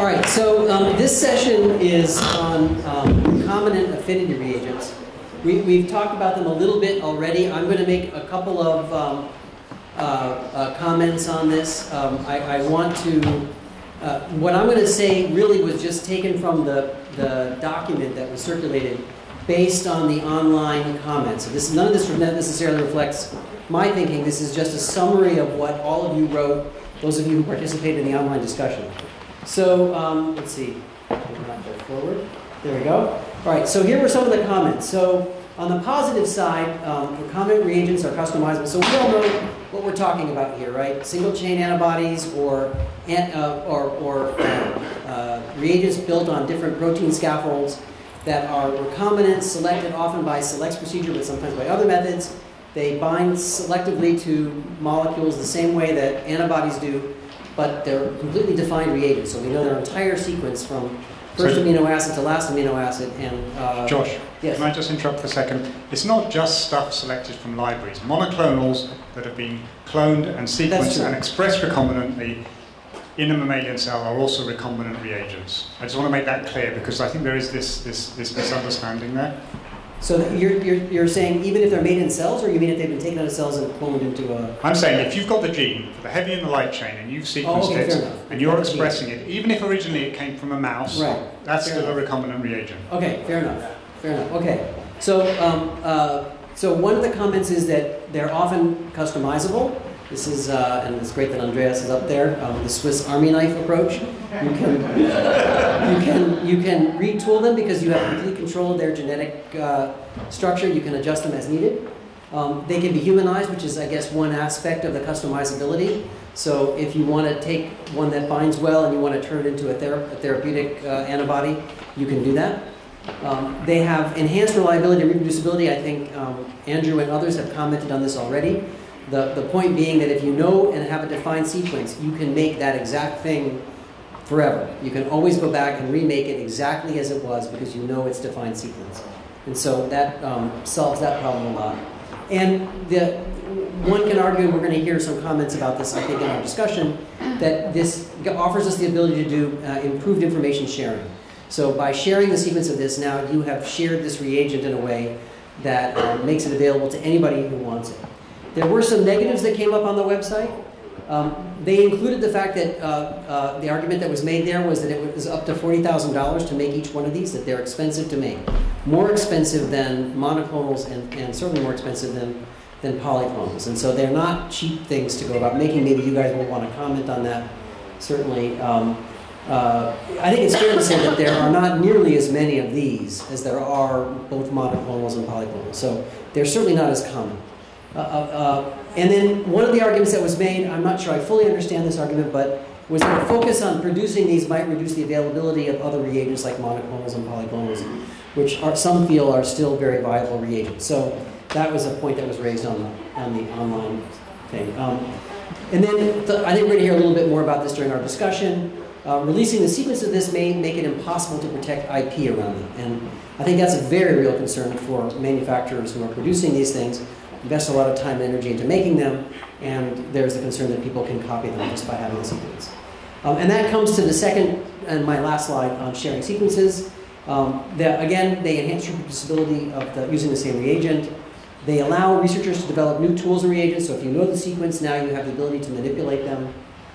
right, so this session is on recombinant affinity reagents. We've talked about them a little bit already. I'm going to make a couple of comments on this. I want to, what I'm going to say really was just taken from the document that was circulated based on the online comments. So none of this necessarily reflects my thinking. This is just a summary of what all of you wrote, those of you who participated in the online discussion. So let's see, not go forward. There we go. All right, so here were some of the comments. So on the positive side, recombinant reagents are customizable. So we all know what we're talking about here, right? Single-chain antibodies or reagents built on different protein scaffolds that are recombinant, selected often by selects procedure, but sometimes by other methods. They bind selectively to molecules the same way that antibodies do, but they're completely defined reagents. So we know their entire sequence from first amino acid to last amino acid. And Josh, yes. can I just interrupt for a second? It's not just stuff selected from libraries. Monoclonals that have been cloned and sequenced and expressed recombinantly in a mammalian cell are also recombinant reagents. I just want to make that clear because I think there is this misunderstanding there. So you're saying even if they're made in cells, or you mean if they've been taken out of cells and cloned into a... I'm saying if you've got the gene for the heavy and the light chain and you've sequenced it and you're expressing it, even if originally it came from a mouse, right. That's still a recombinant reagent. Okay, fair enough. Fair enough. Okay. So, so one of the comments is that they're often customizable. This is, and it's great that Andreas is up there, the Swiss Army knife approach. You can retool them because you have complete control of their genetic structure. You can adjust them as needed. They can be humanized, which is, I guess, one aspect of the customizability. So if you want to take one that binds well and you want to turn it into a therapeutic antibody, you can do that. They have enhanced reliability and reproducibility. I think Andrew and others have commented on this already. The point being that if you know and have a defined sequence, you can make that exact thing forever. You can always go back and remake it exactly as it was because you know its defined sequence. And so that solves that problem a lot. And one can argue, and we're going to hear some comments about this, I think, in our discussion, that this offers us the ability to do improved information sharing. So by sharing the sequence of this, now you have shared this reagent in a way that makes it available to anybody who wants it. There were some negatives that came up on the website. They included the fact that the argument that was made there was that it was up to $40,000 to make each one of these, that they're expensive to make. More expensive than monoclonals and certainly more expensive than polyclonals. And so they're not cheap things to go about making. Maybe you guys will want to comment on that. Certainly, I think it's fair to say that there are not nearly as many of these as there are both monoclonals and polyclonals. So they're certainly not as common. And then one of the arguments that was made, I'm not sure I fully understand this argument, but was that a focus on producing these might reduce the availability of other reagents like monoclonals and polyclonals, which some feel are still very viable reagents. So that was a point that was raised on the online thing. And then I think we're going to hear a little bit more about this during our discussion. Releasing the sequence of this may make it impossible to protect IP around it. And I think that's a very real concern for manufacturers who are producing these things. Invest a lot of time and energy into making them, and there's the concern that people can copy them just by having the sequence. And that comes to the second and my last slide on sharing sequences. Again, they enhance reproducibility of using the same reagent. They allow researchers to develop new tools and reagents, so if you know the sequence, now you have the ability to manipulate them.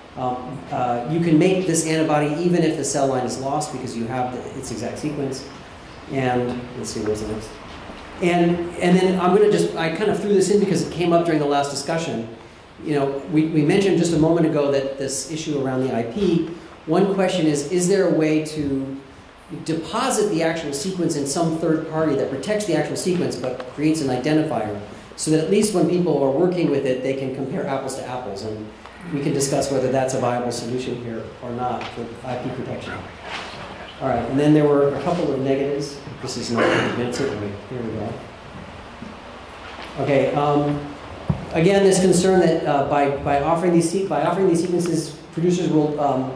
You can make this antibody even if the cell line is lost because you have its exact sequence. And let's see, what's the next? And then I'm going to I kind of threw this in because it came up during the last discussion. You know, we mentioned just a moment ago that this issue around the IP, one question is there a way to deposit the actual sequence in some third party that protects the actual sequence but creates an identifier so that at least when people are working with it, they can compare apples to apples. And we can discuss whether that's a viable solution here or not for IP protection. All right, and then there were a couple of negatives. This is not here we go. Okay, again, this concern that by offering these sequences, producers will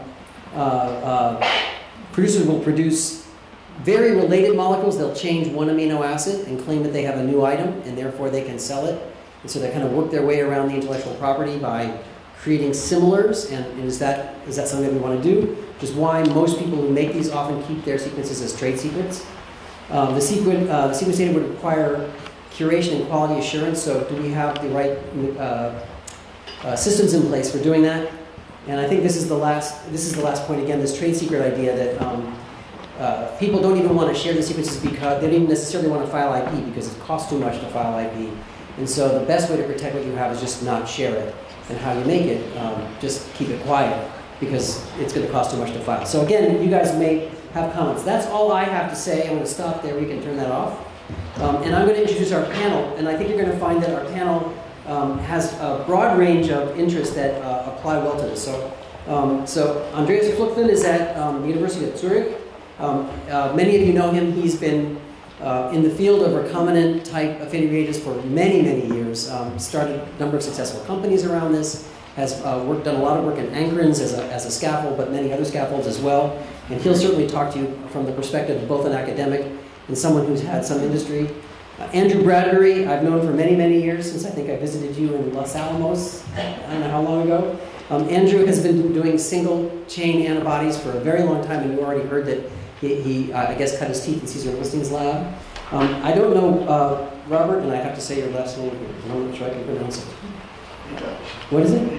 produce very related molecules. They'll change one amino acid and claim that they have a new item, and therefore they can sell it. And so they kind of work their way around the intellectual property by creating similars, and is that something that we want to do? Which is why most people who make these often keep their sequences as trade secrets. The sequence data would require curation and quality assurance, so do we have the right systems in place for doing that? And I think this is the last point again, this trade secret idea that people don't even want to share the sequences because they don't even necessarily want to file IP because it costs too much to file IP. And so the best way to protect what you have is just not share it. And how you make it, just keep it quiet because it's going to cost too much to file. So again, you guys may have comments. That's all I have to say. I'm going to stop there. We can turn that off. And I'm going to introduce our panel. And I think you're going to find that our panel has a broad range of interests that apply well to this. So Andreas Kluckman is at the University of Zurich. Many of you know him. He's been in the field of recombinant type affinity reagents for many, many years. Started a number of successful companies around this. Has done a lot of work in ankrins as a scaffold, but many other scaffolds as well. And he'll certainly talk to you from the perspective of both an academic and someone who's had some industry. Andrew Bradbury, I've known for many, many years, since I think I visited you in Los Alamos, I don't know how long ago. Andrew has been doing single-chain antibodies for a very long time, and you already heard that he I guess, cut his teeth in Cesar Listing's lab. I don't know Robert, and I have to say your last name here. I'm not sure I can pronounce it. What is it?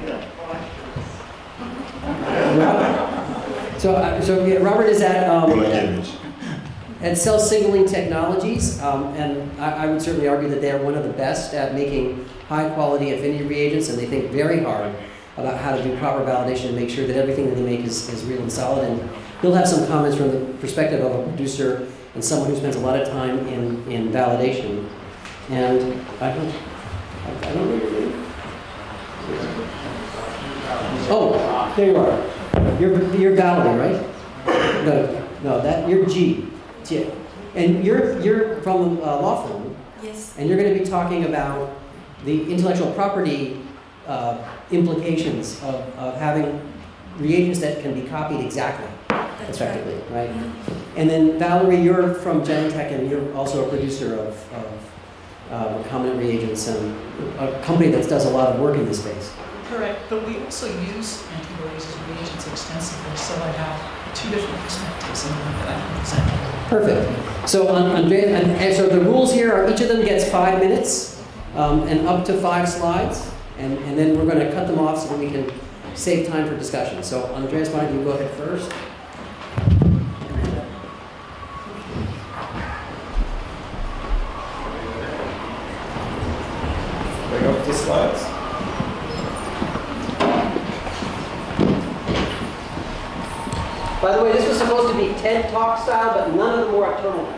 So Robert is at Cell Signaling Technologies, and I would certainly argue that they are one of the best at making high-quality affinity reagents, and they think very hard about how to do proper validation and make sure that everything that they make is real and solid. And he'll have some comments from the perspective of a producer and someone who spends a lot of time in validation. And I don't know your name. Oh, there you are. You're Valerie, right? No, you're G. And you're from a law firm. Yes. And you're going to be talking about the intellectual property implications of having reagents that can be copied exactly, That's effectively, right? Mm-hmm. And then Valerie, you're from Genentech, and you're also a producer of recombinant reagents and a company that does a lot of work in this space. Correct, but we also use antibodies as reagents extensively, so I have two different perspectives in that I can present. Perfect. So so the rules here are each of them gets 5 minutes and up to 5 slides, and then we're going to cut them off so that we can save time for discussion. So Andreas, why don't you go ahead first? Bring up the slides. By the way, this was supposed to be TED Talk style, but none of them were turtleneck.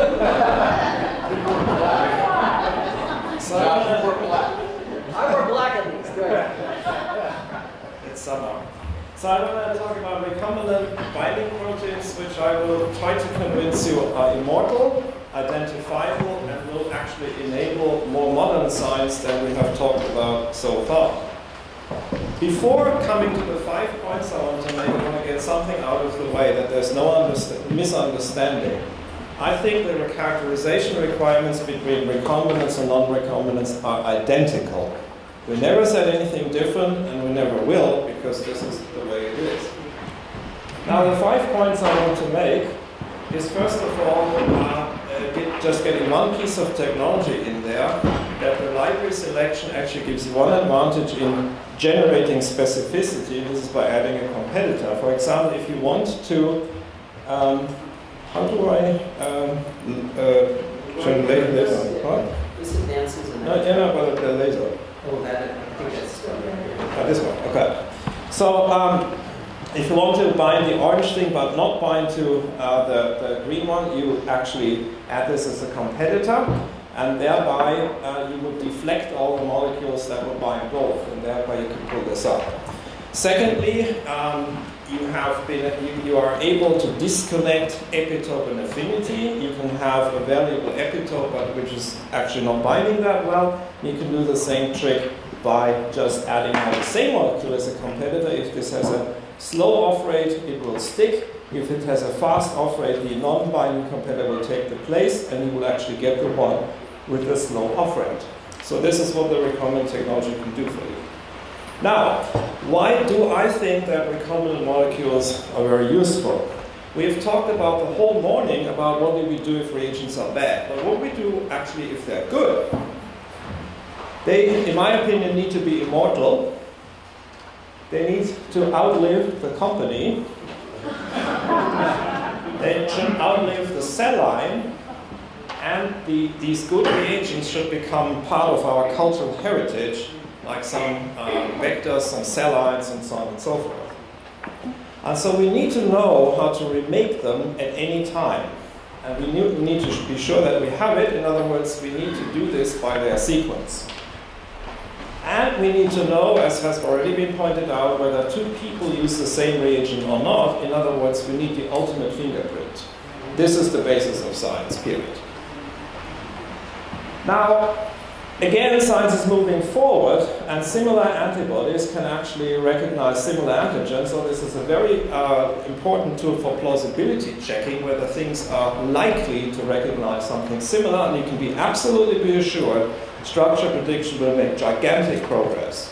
I wore black at least. Right. It's summer. So I'm going to talk about recombinant binding proteins, which I will try to convince you are immortal, identifiable, and will actually enable more modern science than we have talked about so far. Before coming to the 5 points I want to make, I want to get something out of the way that there's no misunderstanding. I think the characterization requirements between recombinants and non-recombinants are identical. We never said anything different, and we never will, because this is the way it is. Now, the 5 points I want to make is, first of all, just getting one piece of technology in there, that the library selection actually gives you one advantage in generating specificity. This is by adding a competitor. For example, if you want to, how do I translate this? What? This advances in No, yeah, no, but the laser. Oh, that, I think that's This one, okay. So if you want to bind the orange thing but not bind to the green one, you actually add this as a competitor, and thereby you would deflect all the molecules that would bind both, and thereby you can pull this up. Secondly, you are able to disconnect epitope and affinity. You can have a variable epitope, but which is actually not binding that well. You can do the same trick by just adding the same molecule as a competitor. If this has a slow off rate, it will stick. If it has a fast off rate, the non-binding competitor will take the place, and you will actually get the one with the slow off rate. So this is what the recombinant technology can do for you. Now, why do I think that recombinant molecules are very useful? We have talked about the whole morning about what do we do if reagents are bad, but what we do actually if they're good. They, in my opinion, need to be immortal. They need to outlive the company. They should outlive the cell line. And these good reagents should become part of our cultural heritage, like some vectors, some cell lines, and so on and so forth. And so we need to know how to remake them at any time. And we need to be sure that we have it. In other words, we need to do this by their sequence. And we need to know, as has already been pointed out, whether two people use the same reagent or not. In other words, we need the ultimate fingerprint. This is the basis of science, period. Now, again, science is moving forward, and similar antibodies can actually recognize similar antigens. So this is a very important tool for plausibility checking, whether things are likely to recognize something similar, and you can be absolutely be assured structure prediction will make gigantic progress.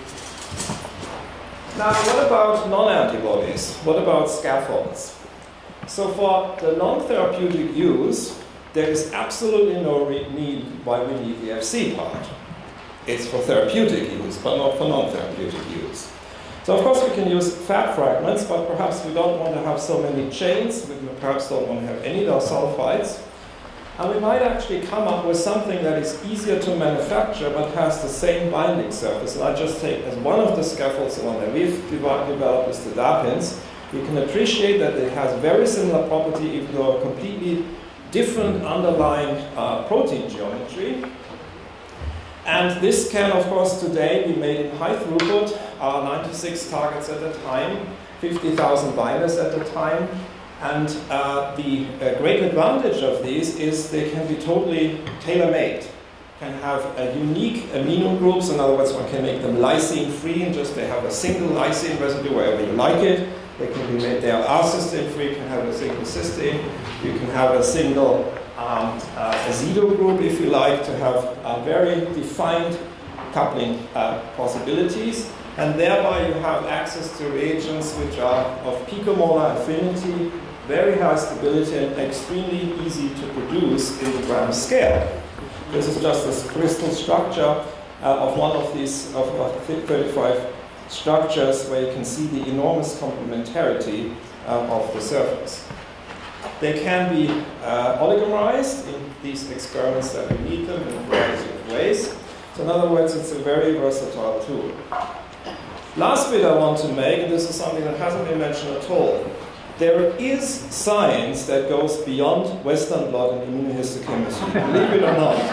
Now, what about non-antibodies? What about scaffolds? So for the non-therapeutic use, there is absolutely no need why we need the FC part. It's for therapeutic use, but not for non-therapeutic use. So of course we can use fat fragments, but perhaps we don't want to have so many chains, we perhaps don't want to have any disulfides. And we might actually come up with something that is easier to manufacture, but has the same binding surface. And I just take as one of the scaffolds, the one that we've developed is the DAPINs. You can appreciate that it has very similar property, even though a completely different underlying protein geometry. And this can, of course, today be made in high throughput, 96 targets at a time, 50,000 binders at a time. And the great advantage of these is they can be totally tailor-made. Can have unique amino groups. In other words, one can make them lysine-free, and just they have a single lysine residue wherever you like it. They can be made, they are cysteine-free, you can have a single cysteine. You can have a single azido group, if you like, to have very defined coupling possibilities. And thereby you have access to reagents which are of picomolar affinity, very high stability, and extremely easy to produce in the gram scale. This is just this crystal structure of one of these of 35 structures where you can see the enormous complementarity of the surface. They can be oligomerized in these experiments that we need them in a variety of ways. So in other words, it's a very versatile tool. Last bit I want to make, and this is something that hasn't been mentioned at all. There is science that goes beyond Western blot and immunohistochemistry, believe it or not.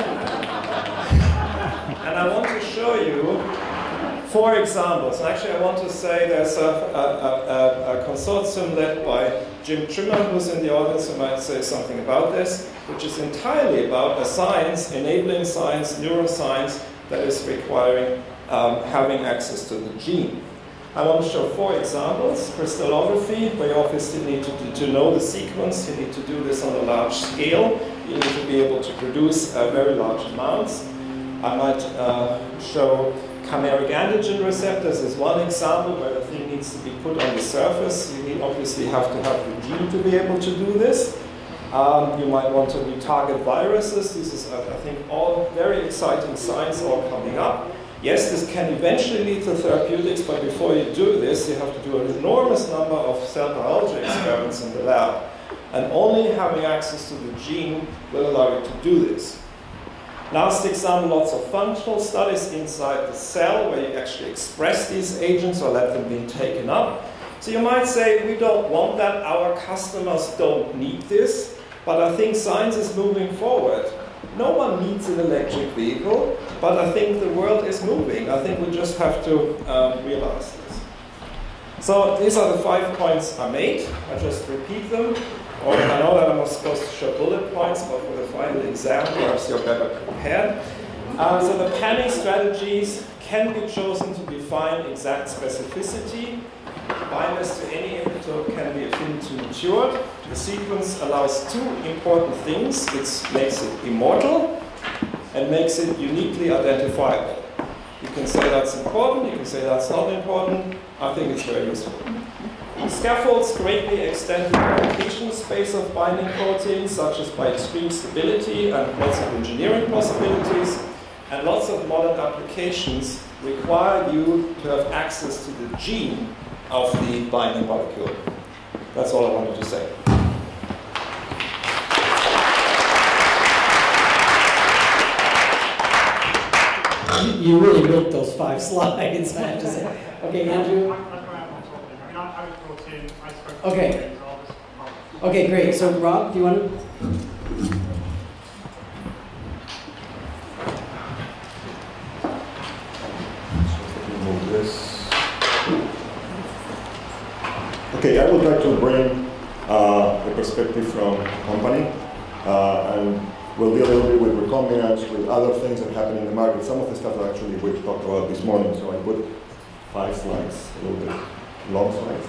And I want to show you 4 examples. And actually, I want to say there's a consortium led by Jim Trimmer, who's in the audience, who might say something about this, which is entirely about a science, enabling science, neuroscience, that is requiring having access to the gene. I want to show 4 examples. Crystallography, where you obviously need to know the sequence. You need to do this on a large scale. You need to be able to produce very large amounts. I might show chimeric antigen receptors as one example where the thing needs to be put on the surface. You obviously have to have the gene to be able to do this. You might want to retarget viruses. This is, I think, all very exciting science all coming up. Yes, this can eventually lead to therapeutics, but before you do this, you have to do an enormous number of cell biology experiments in the lab. And only having access to the gene will allow you to do this. Last example, lots of functional studies inside the cell where you actually express these agents or let them be taken up. So you might say, we don't want that, our customers don't need this, but I think science is moving forward. No one needs an electric vehicle, but I think the world is moving. I think we just have to realize this. So these are the 5 points I made. I just repeat them. Or I know that I'm not supposed to show bullet points, but for the final exam, perhaps you're better prepared. So the panning strategies can be chosen to define exact specificity. Binders to any epitope can be affinity matured. The sequence allows 2 important things. It makes it immortal and makes it uniquely identifiable. You can say that's important, you can say that's not important. I think it's very useful. Scaffolds greatly extend the application space of binding proteins, such as by extreme stability and lots of engineering possibilities. And lots of modern applications require you to have access to the gene of the binding molecule. That's all I wanted to say. You really built those 5 slides, I have to say. Okay, Andrew? Okay. Okay, great. So, Rob, do you want to? Move this. Okay, I will try to bring a perspective from the company, and we'll deal a little bit with recombinants, with other things that happen in the market. Some of the stuff that actually we talked about this morning, so I put 5 slides, a little bit long slides.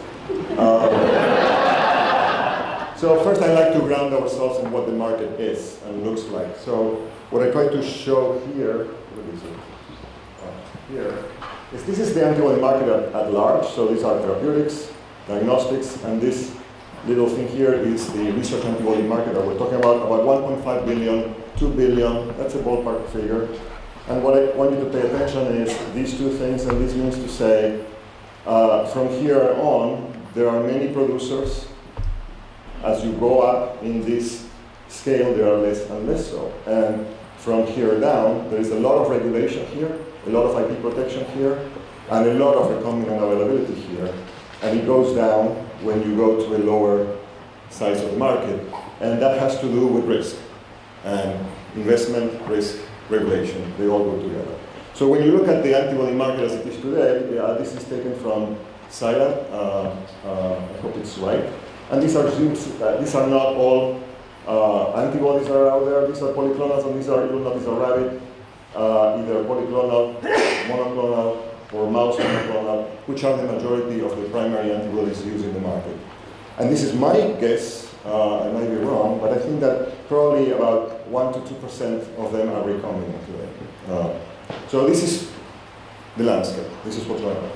So first I'd like to ground ourselves in what the market is and looks like. So what I try to show here, what is it? Here, is this is the antibody market at large. So these are therapeutics, diagnostics, and this little thing here is the research antibody market that we're talking about 1.5 billion, 2 billion, that's a ballpark figure. And what I want you to pay attention is these two things, and this means to say, from here on, there are many producers. As you go up in this scale, there are less and less so. And from here down, there is a lot of regulation here, a lot of IP protection here, and a lot of recombinant availability here. And it goes down when you go to a lower size of market. And that has to do with risk. And investment, risk, regulation, they all go together. So when you look at the antibody market as it is today, this is taken from Sila, I hope it's right. And these are not all antibodies that are out there. These are polyclonals, and these are, you will notice, a rabbit, either polyclonal, monoclonal, or mouse monoclonal, which are the majority of the primary antibodies used in the market. And this is my guess, I might be wrong, but I think that probably about 1 to 2% of them are recombinant today. So this is the landscape. This is what's going on.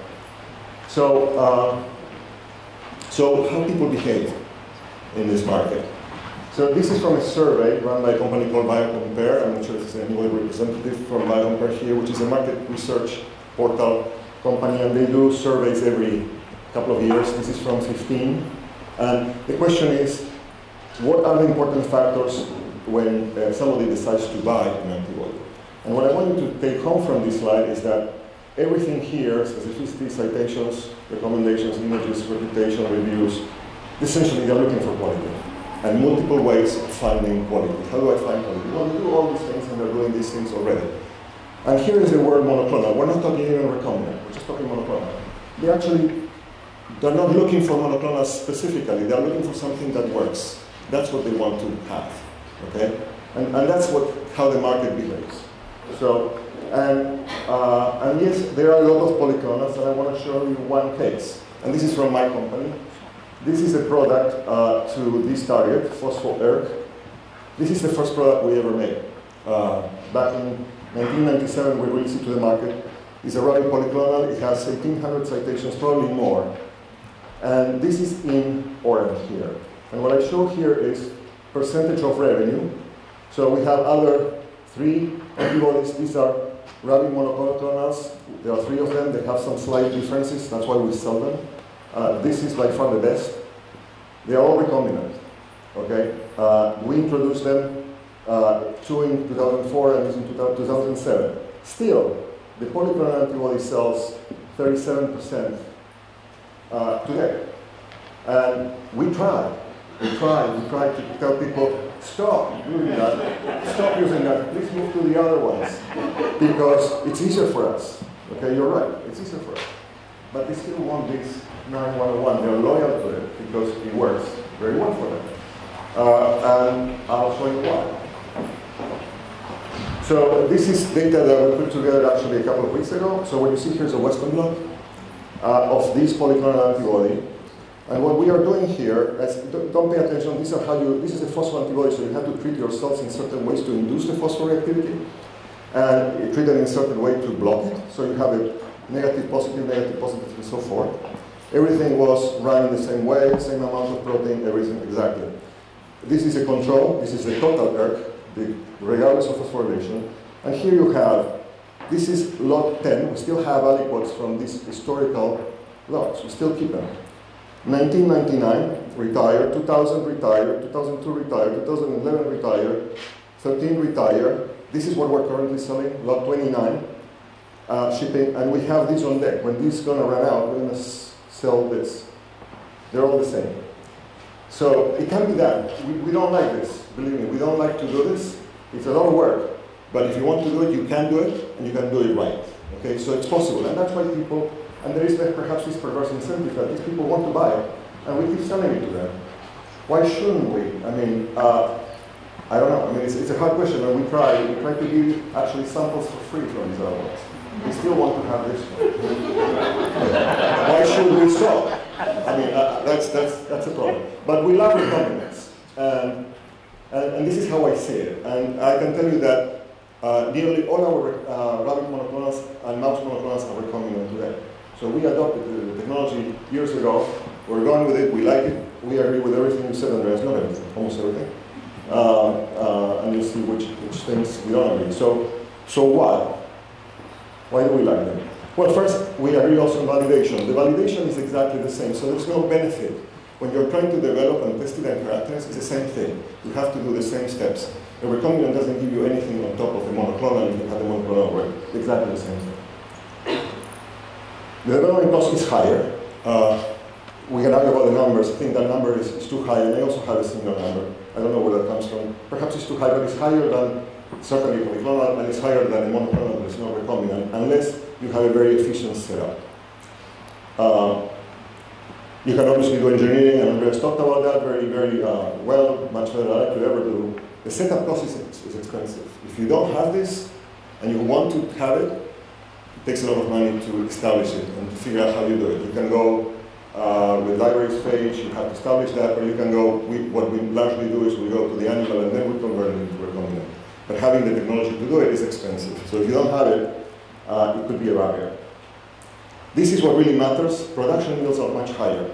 So how people behave in this market. So this is from a survey run by a company called BioCompare. I'm not sure if there's anybody representative from BioCompare here, which is a market research portal company, and they do surveys every couple of years. This is from 2015. And the question is, what are the important factors when somebody decides to buy an antibody? And what I want you to take home from this slide is that everything here, specificity, citations, recommendations, images, reputation, reviews, essentially they're looking for quality. And multiple ways of finding quality. How do I find quality? Well, they do all these things, and they're doing these things already. And here is the word monoclonal. We're not talking even recombinant, we're just talking monoclonal. They're not looking for monoclonals specifically, they're looking for something that works. That's what they want to have, okay? And that's how the market behaves. So, and yes, there are a lot of polyclonals, and I want to show you one case. And this is from my company. This is a product to this target, phospho-ERK. This is the first product we ever made. Back in 1997, we released it to the market. It's a rabbit polyclonal. It has 1,800 citations, probably more. And this is in orange here. And what I show here is percentage of revenue. So we have other 3 antibodies. These are rabbit monoclonals. There are 3 of them. They have some slight differences. That's why we sell them. This is by far the best. They are all recombinant. Okay? We introduced them 2 in 2004 and this in 2007. Still, the polyclonal antibody sells 37% today. And we tried to tell people, stop using that, please move to the other ones, because it's easier for us. Okay, you're right, it's easier for us. But they still want this 9101, they're loyal to it because it works very well for them. And I'll show you why. So this is data that we put together actually a couple of weeks ago. So what you see here is a Western blot of this polyclonal antibody. And what we are doing here, don't pay attention, this is a phospho antibody, so you have to treat your cells in certain ways to induce the phosphoreactivity. and treated in a certain way to block it. So you have a negative, positive, and so forth. Everything was run in the same way, same amount of protein, everything exactly. This is a control, this is a total ERK, regardless of phosphorylation. And here you have, this is lot 10. We still have aliquots from these historical lots. We still keep them. 1999, retired. 2000, retired. 2002, retired. 2011, retired. 13, retired. This is what we're currently selling, lot 29, shipping. And we have this on deck. When this is going to run out, we're going to sell this. They're all the same. So it can be done. We don't like this. Believe me, we don't like to do this. It's a lot of work. But if you want to do it, you can do it, and you can do it right. Okay, so it's possible. And that's why people, and there is perhaps this perverse incentive that these people want to buy it, and we keep selling it to them. Why shouldn't we? I mean, I don't know. I mean, it's a hard question, and we try to give actually samples for free from these other ones. We still want to have this one. Why should we stop? I mean, that's a problem. But we love recombinants, and this is how I see it. And I can tell you that nearly all our rabbit monoclonals and mouse monoclonals are recombinant today. So we adopted the technology years ago. We're going with it. We like it. We agree with everything you said, Andreas. Not everything, almost everything. And you'll see which things we don't agree. So why? Why do we like them? Well, first, we agree also on validation. The validation is exactly the same, so there's no benefit. When you're trying to develop and test it and characterize, it's the same thing. You have to do the same steps. A recombinant doesn't give you anything on top of the monoclonal if you have the monoclonal work. Exactly the same thing. The development cost is higher. We can argue about the numbers. I think that number is too high, and I also have a similar number. I don't know where that comes from. Perhaps it's too high, but it's higher than certainly polyclonal, and it's higher than a monoclonal, but it's not recombinant, unless you have a very efficient setup. You can obviously do engineering, and Andreas talked about that very well, much better than I could ever do. The setup cost is expensive. If you don't have this, and you want to have it, it takes a lot of money to establish it and to figure out how you do it. You can go with libraries phage, you have to establish that, or you can go, what we largely do is we go to the animal and then we convert it into recombinant. But having the technology to do it is expensive. So if you don't have it, it could be a barrier. This is what really matters. Production yields are much higher.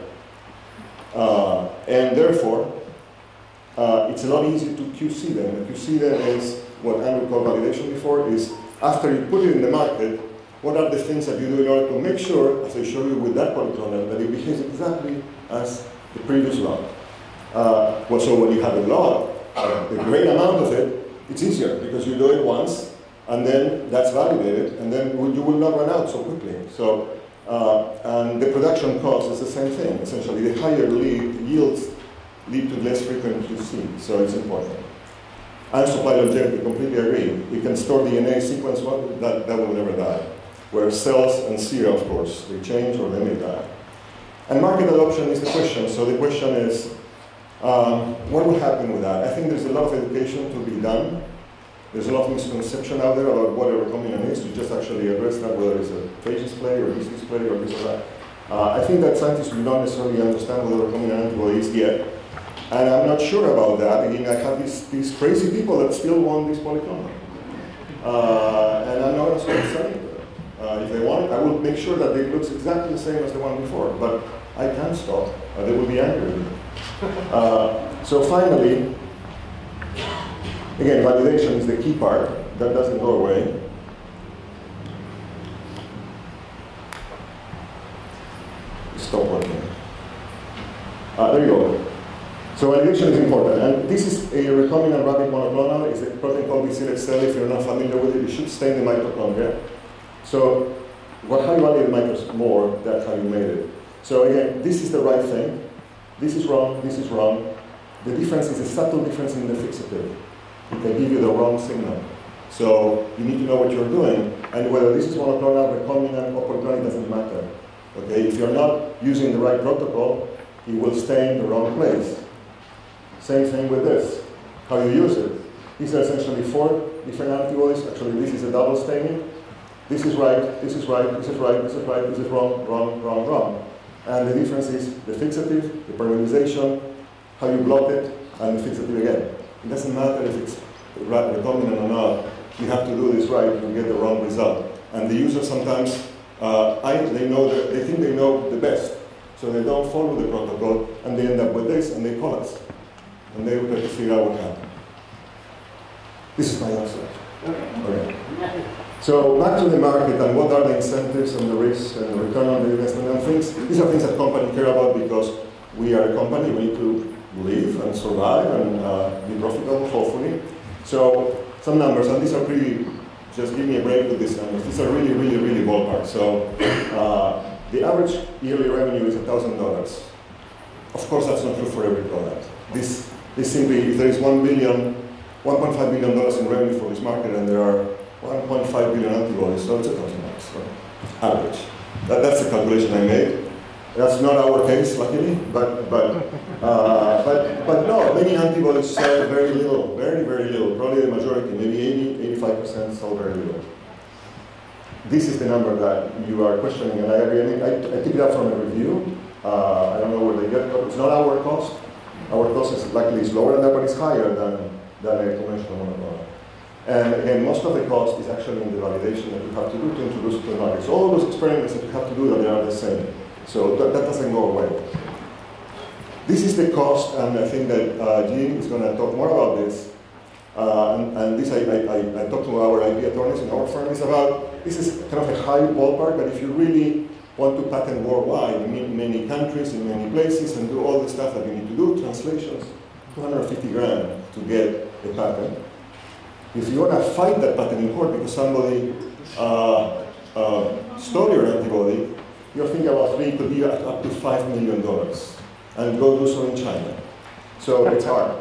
And therefore, it's a lot easier to QC them. The QC then is what Andrew called validation before, is after you put it in the market, what are the things that you do in order to make sure, as I show you with that polyclonal, that it behaves exactly as the previous lot. So when you have a lot, a great amount of it, it's easier because you do it once, and then that's validated, and then you will not run out so quickly. So, and the production cost is the same thing, essentially. The higher yields lead to less frequent QC, so it's important. And supply longevity, completely agree. We can store DNA sequence, that will never die. Where cells and sera, of course, they change or they may die. And market adoption is the question. So the question is, what will happen with that? I think there's a lot of education to be done. There's a lot of misconception out there about what a recombinant is, to just actually address that, whether it's a phages play or disease play or this or that. I think that scientists do not necessarily understand what a recombinant antibody is yet. And I'm not sure about that. Again, I have these crazy people that still want this polyclonal. And I'm not going to start selling it. If they want it, I will make sure that it looks exactly the same as the one before. But I can't stop. They will be angry with me. So finally, again, validation is the key part. That doesn't go away. Stop working. There you go. So validation is important. And this is a recombinant rabbit monoclonal. It's a protein called BCL-XL. If you're not familiar with it, you should stay in the mitochondria. So how you validate micros more, that's how you made it. So again, this is the right thing. This is wrong, this is wrong. The difference is a subtle difference in the fixative. It can give you the wrong signal. So you need to know what you're doing. And whether this is monoclonal, recombinant, or polyclonal, doesn't matter. Okay, if you're not using the right protocol, it will stay in the wrong place. Same thing with this. How you use it. These are essentially 4 different antibodies. Actually, this is a double staining. This is right, this is right, this is right, this is right, this is wrong, wrong, wrong, wrong. And the difference is the fixative, the permeabilization, how you block it, and the fixative again. It doesn't matter if it's recombinant or not. you have to do this right, you get the wrong result. And the user sometimes, they think they know the best, so they don't follow the protocol, and they end up with this, and they call us. And they try to figure out what happened. This is my answer. Okay. So back to the market, and what are the incentives and the risks and the return on the investment and things. These are things that companies care about because we are a company, we need to live and survive and be profitable, hopefully. So some numbers, and these are pretty, just give me a break with these numbers. These are really, really, really ballpark. So the average yearly revenue is $1,000. Of course, that's not true for every product. This simply, if there is $1.5 billion in revenue for this market, and there are 1.5 billion antibodies, so it's $1,000, right? Average. That's the calculation I made. That's not our case, luckily, but no, many antibodies sell very little, very, very little. Probably the majority, maybe 80–85% sell very little. This is the number that you are questioning, and I agree. I mean, I took it up from a review. I don't know where they get it. It's not our cost. Our cost is likely lower than that, but it's higher than a conventional monoclonal. And again, most of the cost is actually in the validation that you have to do to introduce it to the market. So all those experiments that you have to do, that they are the same. So that doesn't go away. This is the cost, and I think that Jean is going to talk more about this. And this I talked to our IP attorneys in our firm. It's about, this is kind of a high ballpark, but if you really want to patent worldwide, in many countries, in many places, and do all the stuff that you need to do, translations, 250 grand to get a patent. If you want to fight that patent in court because somebody stole your antibody, you're thinking about it could be up to $5 million, and go do so in China. So it's hard.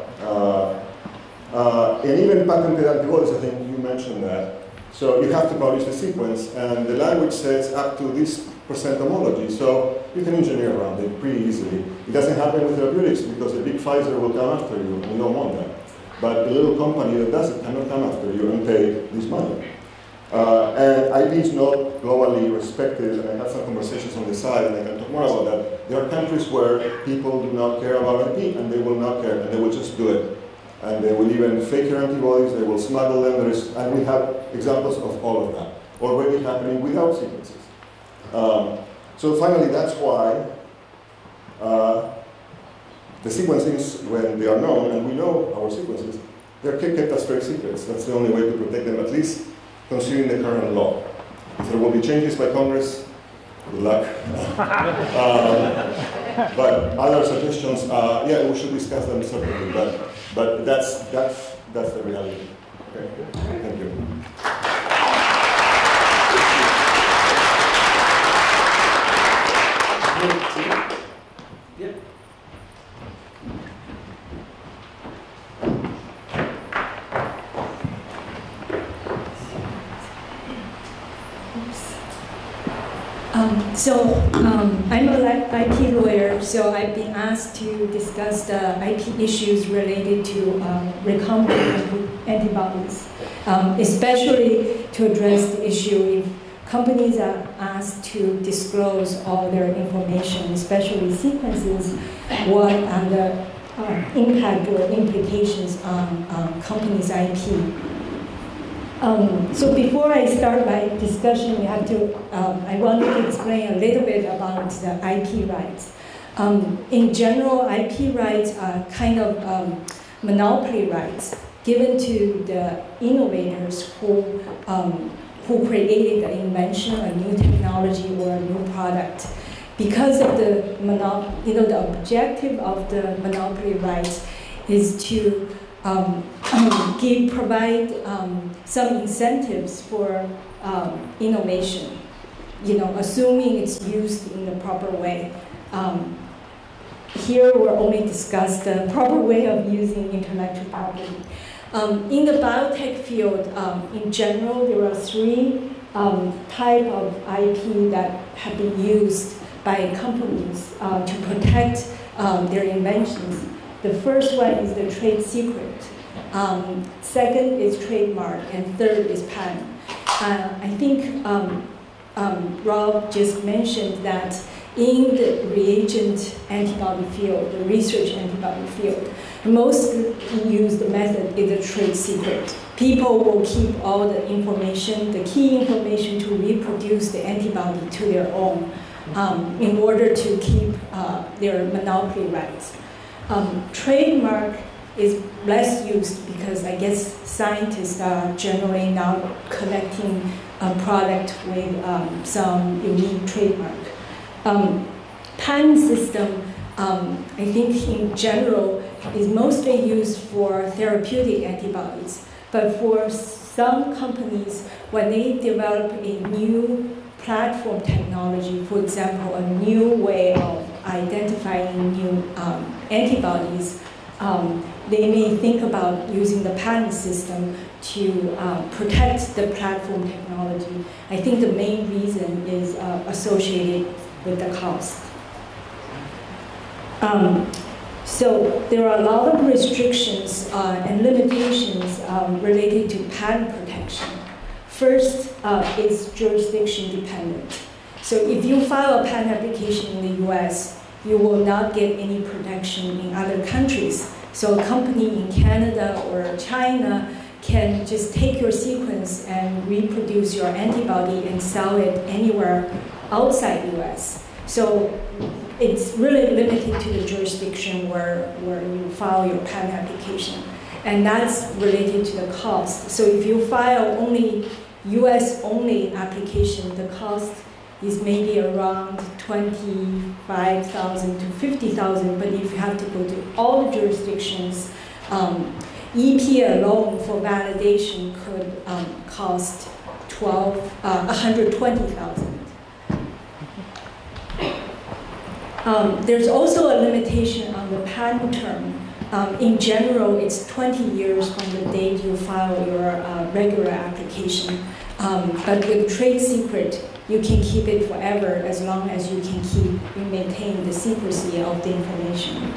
And even patented antibodies, I think you mentioned that. So you have to publish the sequence, and the language says up to this % homology, so you can engineer around it pretty easily. It doesn't happen with therapeutics because the big Pfizer will come after you, and you don't want that. But the little company that does it cannot come after you and pay this money. And IP is not globally respected, and I had some conversations on the side, and I can talk more about that. There are countries where people do not care about IP, and they will not care, and they will just do it. And they will even fake your antibodies, they will smuggle them, and we have examples of all of that already happening without sequences. So finally, that's why the sequences, when they are known, and we know our sequences, they're kept as trade secrets. That's the only way to protect them, at least considering the current law. If there will be changes by Congress, good luck. But other suggestions, yeah, we should discuss them separately, but that's the reality. Okay. Thank you. Yep. I'm an IP lawyer, so I've been asked to discuss the IP issues related to recombinant antibodies, especially to address the issue if companies are asked to disclose all their information, especially sequences, what are the impact or implications on companies' IP. So before I start my discussion, I wanted to explain a little bit about the IP rights. In general, IP rights are kind of monopoly rights given to the innovators who created the invention, a new technology, or a new product. Because of the the objective of the monopoly rights is to provide some incentives for innovation, assuming it's used in the proper way. Here we'll only discuss the proper way of using intellectual property. In the biotech field, in general, there are three types of IP that have been used by companies to protect their inventions. The first one is the trade secret. Second is trademark, and third is patent. I think Rob just mentioned that in the reagent antibody field, the research antibody field, most use the method is a trade secret. People will keep all the information, the key information to reproduce the antibody to their own in order to keep their monopoly rights. Trademark is less used because I guess scientists are generally not collecting a product with some unique trademark. Patent system, I think in general, is mostly used for therapeutic antibodies. But for some companies, when they develop a new platform technology, for example, a new way of identifying new antibodies, they may think about using the patent system to protect the platform technology. I think the main reason is associated with the cost. So there are a lot of restrictions and limitations related to patent protection. First is jurisdiction dependent. So if you file a patent application in the US, you will not get any protection in other countries. So a company in Canada or China can just take your sequence and reproduce your antibody and sell it anywhere outside US. So it's really limited to the jurisdiction where you file your patent application. And that's related to the cost. So if you file only US only application, the cost is maybe around $25,000 to $50,000, but if you have to go to all the jurisdictions, EP alone for validation could cost $120,000. There's also a limitation on the patent term. In general, it's 20 years from the date you file your regular application. But with trade secret, you can keep it forever as long as you can maintain the secrecy of the information.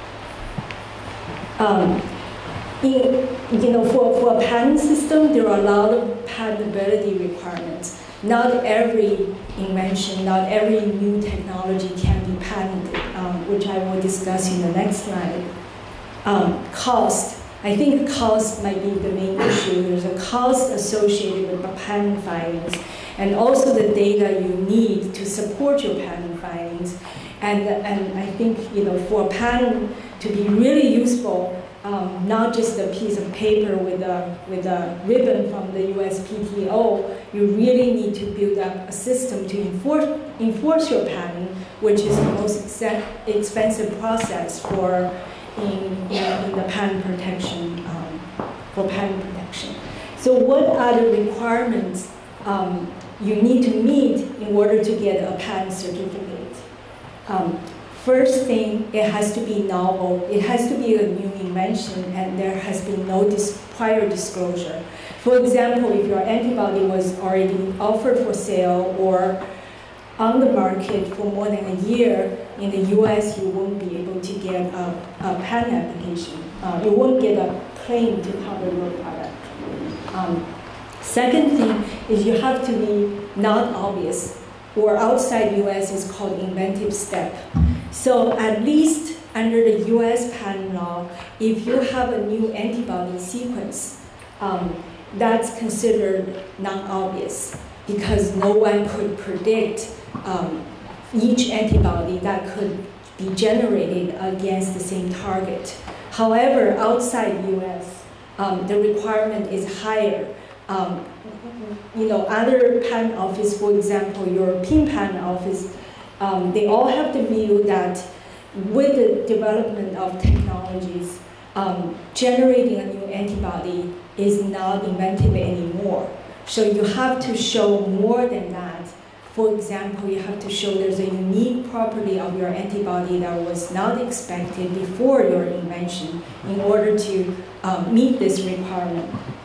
For a patent system, there are a lot of patentability requirements. Not every invention, not every new technology can be patented, which I will discuss in the next slide. Cost. I think cost might be the main issue. There's a cost associated with the patent filings, and also the data you need to support your patent filings. And I think for a patent to be really useful, not just a piece of paper with a ribbon from the USPTO, you really need to build up a system to enforce your patent, which is the most expensive process in the patent protection, for patent protection. So what are the requirements you need to meet in order to get a patent certificate? First thing, it has to be novel. It has to be a new invention, and there has been no prior disclosure. For example, if your antibody was already offered for sale or on the market for more than a year, in the US, you won't be able to get a patent application. You won't get a claim to cover your product. Second thing is you have to be not obvious, or outside US is called inventive step. So at least under the US patent law, if you have a new antibody sequence, that's considered non-obvious because no one could predict each antibody that could be generated against the same target. However, outside US, the requirement is higher. Other patent office, for example, European patent office, they all have the view that with the development of technologies, generating a new antibody is not inventive anymore. So you have to show more than that. For example, you have to show there's a unique property of your antibody that was not expected before your invention in order to meet this requirement.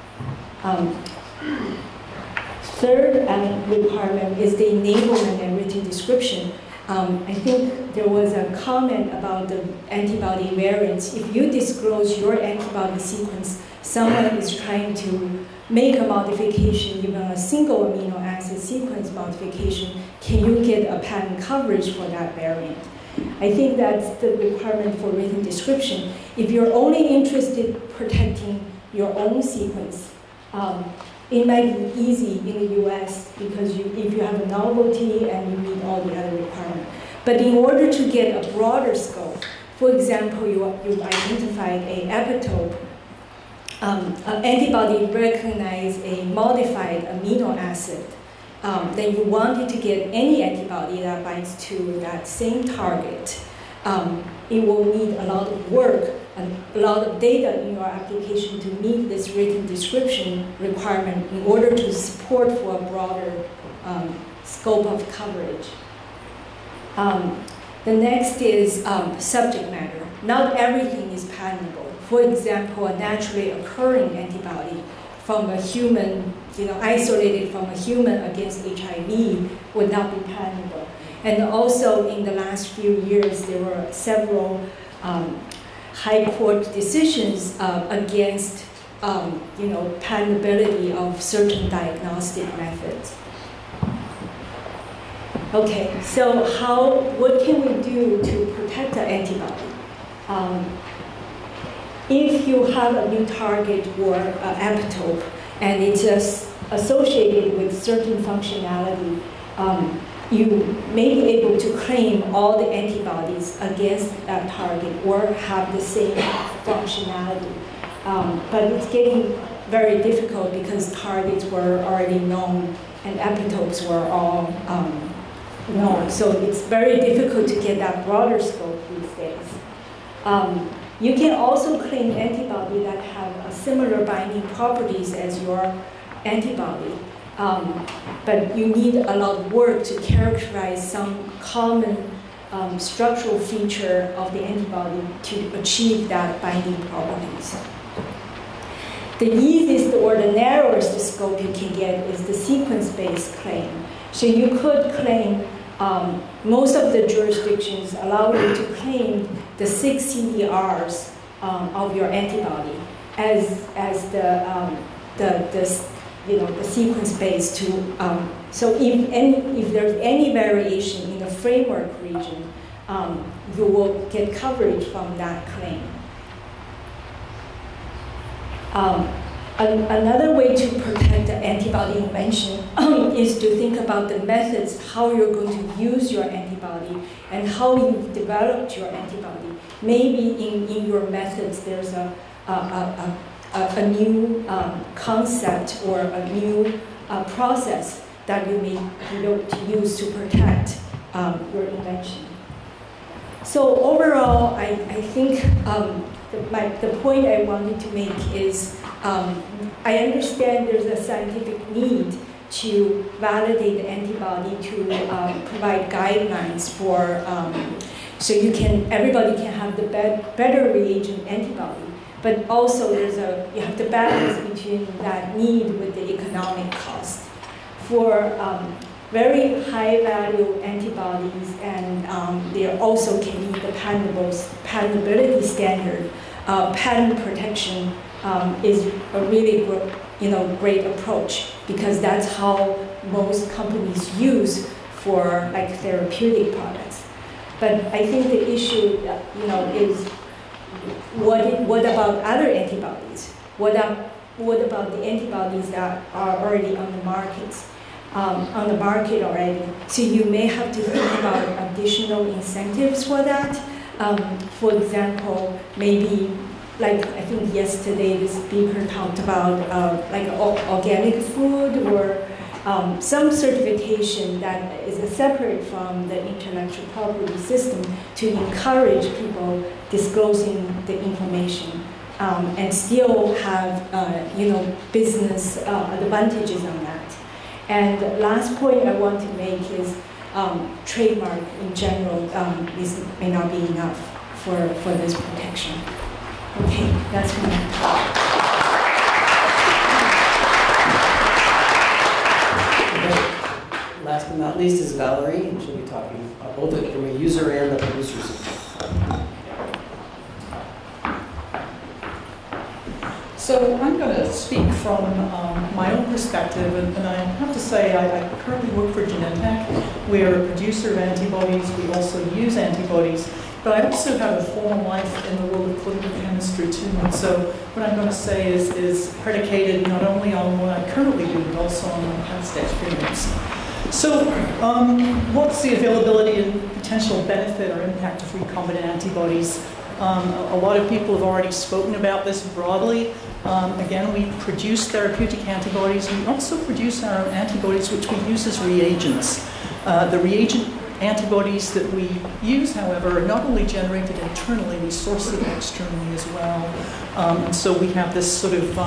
Third requirement is the enablement and written description. I think there was a comment about the antibody variants. If you disclose your antibody sequence, someone is trying to make a modification, even a single amino acid sequence modification, can you get a patent coverage for that variant? I think that's the requirement for written description. If you're only interested in protecting your own sequence, it might be easy in the US because if you have a novelty and you meet all the other requirements. But in order to get a broader scope, for example, you've identified an epitope, an antibody recognizes a modified amino acid, then you wanted to get any antibody that binds to that same target. It will need a lot of work and a lot of data in your application to meet this written description requirement in order to support for a broader scope of coverage. The next is subject matter. Not everything is patentable. For example, a naturally occurring antibody from a human, isolated from a human against HIV would not be patentable. And also in the last few years, there were several high court decisions against patentability of certain diagnostic methods. Okay, so what can we do to protect the antibody? If you have a new target or epitope and it's just associated with certain functionality, you may be able to claim all the antibodies against that target or have the same functionality. But it's getting very difficult because targets were already known and epitopes were all known. So it's very difficult to get that broader scope these days. You can also claim antibody that have similar binding properties as your antibody. But you need a lot of work to characterize some common structural feature of the antibody to achieve that binding properties. The easiest or the narrowest scope you can get is the sequence-based claim. So you could claim, most of the jurisdictions allow you to claim the 6 CDRs of your antibody as the sequence base to, so if there's any variation in the framework region, you will get coverage from that claim. Another way to protect the antibody invention is to think about the methods, how you're going to use your antibody and how you've developed your antibody. Maybe in your methods there's a new concept or a new process that you may use to protect your invention. So overall, I think the point I wanted to make is I understand there's a scientific need to validate the antibody to provide guidelines for so everybody can have the better reagent antibody. But also you have to balance between that need with the economic cost. For very high value antibodies and they also can meet the patentability standard, patent protection is a really great approach because that's how most companies use for like therapeutic products. But I think the issue is what about other antibodies? What about the antibodies that are already on the market already? So you may have to think about additional incentives for that. For example, maybe like I think yesterday the speaker talked about like organic food or some certification that is separate from the intellectual property system to encourage people disclosing the information and still have business advantages on that. And the last point I want to make is trademark in general may not be enough for this protection. Okay, that's my Last but not least is Valerie, and she'll be talking both from a user and a producer's. So I'm going to speak from my own perspective, and I have to say I currently work for Genentech. We're a producer of antibodies. We also use antibodies. But I also have a former life in the world of clinical chemistry too. And so what I'm going to say is predicated not only on what I currently do, but also on my past experience. So what's the availability and potential benefit or impact of recombinant antibodies? A lot of people have already spoken about this broadly. Again, we produce therapeutic antibodies. We also produce our own antibodies, which we use as reagents. The reagent antibodies that we use, however, are not only generated internally, we source them externally as well. And so we have this sort of